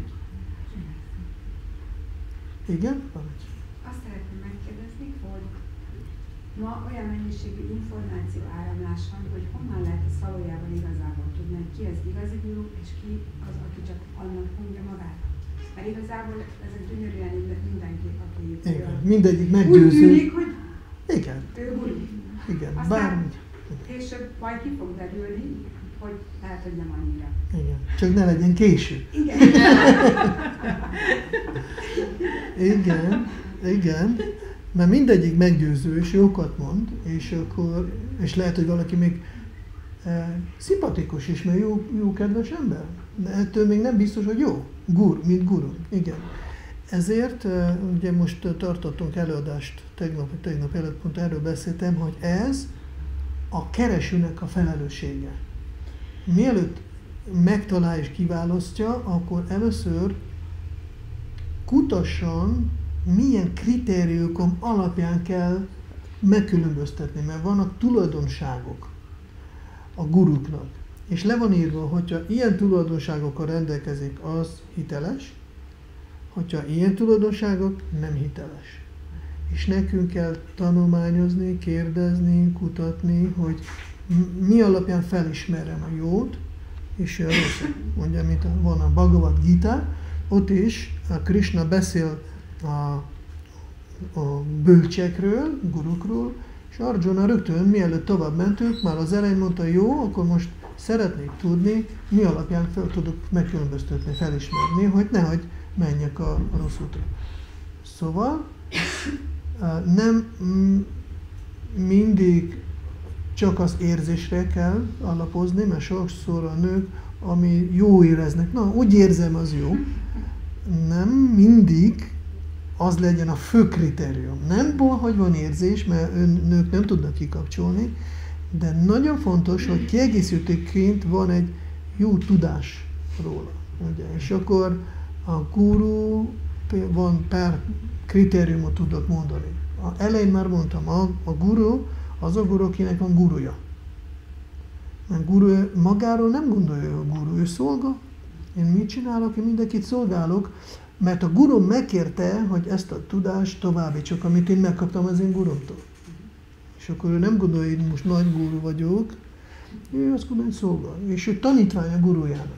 Igen? Parancsolj. Azt szeretném megkérdezni, hogy ma olyan mennyiségű információ áramlás van, hogy honnan lehet ezt valójában igazából tudni, hogy ki az igazi guru, és ki az, aki csak annak mondja magát. Mert igazából ezek gyönyörűen mindenki, aki Igen. Mindegyik úgy meggyőző. tűnik, hogy Igen. ő guru. Igen. Aztán Bármi. később majd ki fog derülni, hogy lehet, hogy nem annyira. Igen. Csak ne legyen késő. Igen. Igen. Igen. Mert mindegyik meggyőző, és jókat mond, és akkor, és lehet, hogy valaki még e, szimpatikus is, mert jó, jó kedves ember. De ettől még nem biztos, hogy jó. Gur, mint guru. Igen. Ezért, e, ugye most tartottunk előadást, tegnap, tegnap előtt pont erről beszéltem, hogy ez a keresőnek a felelőssége. Mielőtt megtalálja és kiválasztja, akkor először kutasson, milyen kritériumok alapján kell megkülönböztetni, mert vannak tulajdonságok a guruknak. És le van írva, hogyha ilyen tulajdonságokkal rendelkezik, az hiteles, hogyha ilyen tulajdonságok, nem hiteles. És nekünk kell tanulmányozni, kérdezni, kutatni, hogy mi alapján felismerem a jót és a rosszat. Mondja, mint van a Bhagavad Gita, ott is a Krishna beszél a, a bölcsekről, gurukról, és Arjuna rögtön, mielőtt tovább mentünk, már az elején mondta, jó, akkor most szeretnék tudni, mi alapján fel tudok megkülönböztetni, felismerni, hogy nehogy menjek a, a rossz útra. Szóval nem mindig csak az érzésre kell alapozni, mert sokszor a nők, ami jó éreznek, na, úgy érzem, az jó. Nem mindig az legyen a fő kritérium. Nem baj, hogy van érzés, mert ön, nők nem tudnak kikapcsolni, de nagyon fontos, hogy kiegészítőként van egy jó tudás róla. Ugye? És akkor a guru van pár kritériumot tudok mondani. A elején már mondtam, a, a guru az a guru, akinek van guruja. Mert guru magáról nem gondolja, hogy a guru, ő szolga. Én mit csinálok? Én mindenkit szolgálok, mert a guru megkérte, hogy ezt a tudást továbbítsuk, amit én megkaptam az én gurumtól. És akkor ő nem gondolja, hogy most nagy guru vagyok, ő azt gondolja, hogy szolgál. És ő tanítvány a gurujának.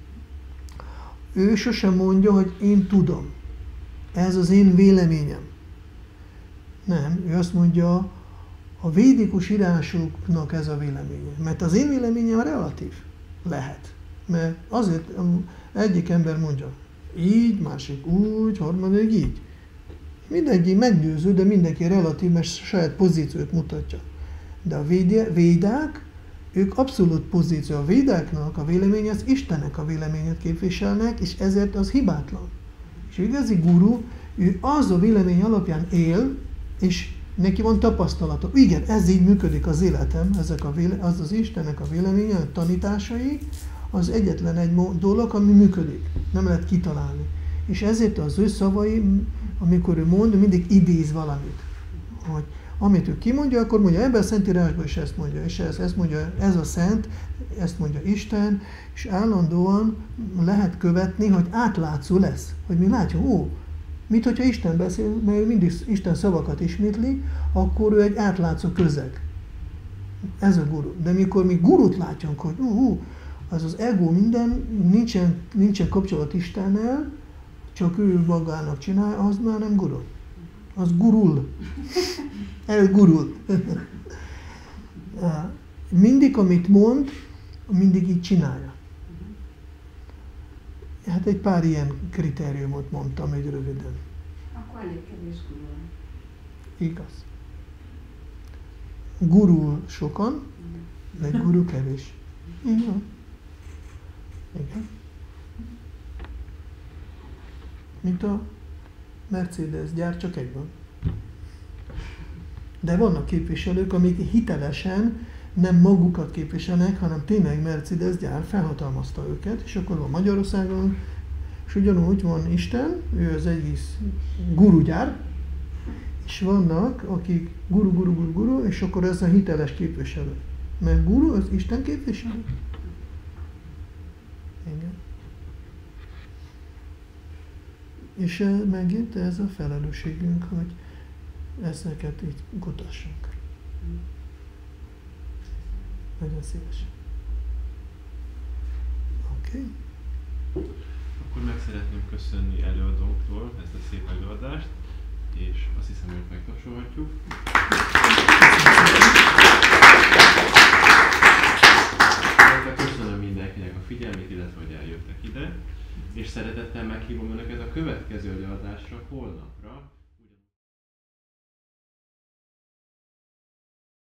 Ő sosem mondja, hogy én tudom. Ez az én véleményem. Nem, ő azt mondja, a védikus írásoknak ez a véleménye. Mert az én véleményem relatív lehet. Mert azért egyik ember mondja, így, másik úgy, harmadik így. Mindenki meggyőző, de mindenki relatív, mert saját pozíciót mutatja. De a védák, ők abszolút pozíció. A védáknak a véleménye, az Istennek a véleményet képviselnek, és ezért az hibátlan. És igazi guru, ő az a vélemény alapján él, és neki van tapasztalata. Igen, ez így működik az életem, ezek a véle, az az Istennek a véleménye, a tanításai, az egyetlen egy dolog, ami működik. Nem lehet kitalálni. És ezért az ő szavai, amikor ő mond, mindig idéz valamit. Hogy amit ő kimondja, akkor mondja, ebben a Szentírásban is ezt mondja, és ezt, ezt mondja, ez a Szent, ezt mondja Isten, és állandóan lehet követni, hogy átlátszó lesz. Hogy mi látjuk, ó, mint hogyha Isten beszél, mert ő mindig Isten szavakat ismétli, akkor ő egy átlátszó közeg. Ez a guru. De mikor mi gurut látjunk, hogy ú, uh, uh, az az ego minden, nincsen, nincsen kapcsolat Istennel, csak ő magának csinál, az már nem guru. Az gurul. Elgurul. Mindig, amit mond, mindig így csinálja. Hát egy pár ilyen kritériumot mondtam, egy röviden. Akkor elég kevés gurul. Igaz. Gurul sokan, de guru kevés. Igen. Igen. Mint a Mercedes gyár, csak egy van. De vannak képviselők, amik hitelesen nem magukat képviselnek, hanem tényleg Mercedes gyár felhatalmazta őket, és akkor van Magyarországon, és ugyanúgy van Isten, ő az egész gurugyár, és vannak, akik guru, guru, guru, guru, és akkor ez a hiteles képviselő. Mert guru az Isten képviselő. Igen. És megint ez a felelősségünk, hogy ezeket így kutassunk. Nagyon szívesen. Oké. Okay. Akkor meg szeretném köszönni előadónktól ezt a szép előadást, és azt hiszem, hogy megtapsolhatjuk. Köszönöm mindenkinek a figyelmét, illetve hogy eljöttek ide, és szeretettel meghívom Önöket a következő előadásra holnapra.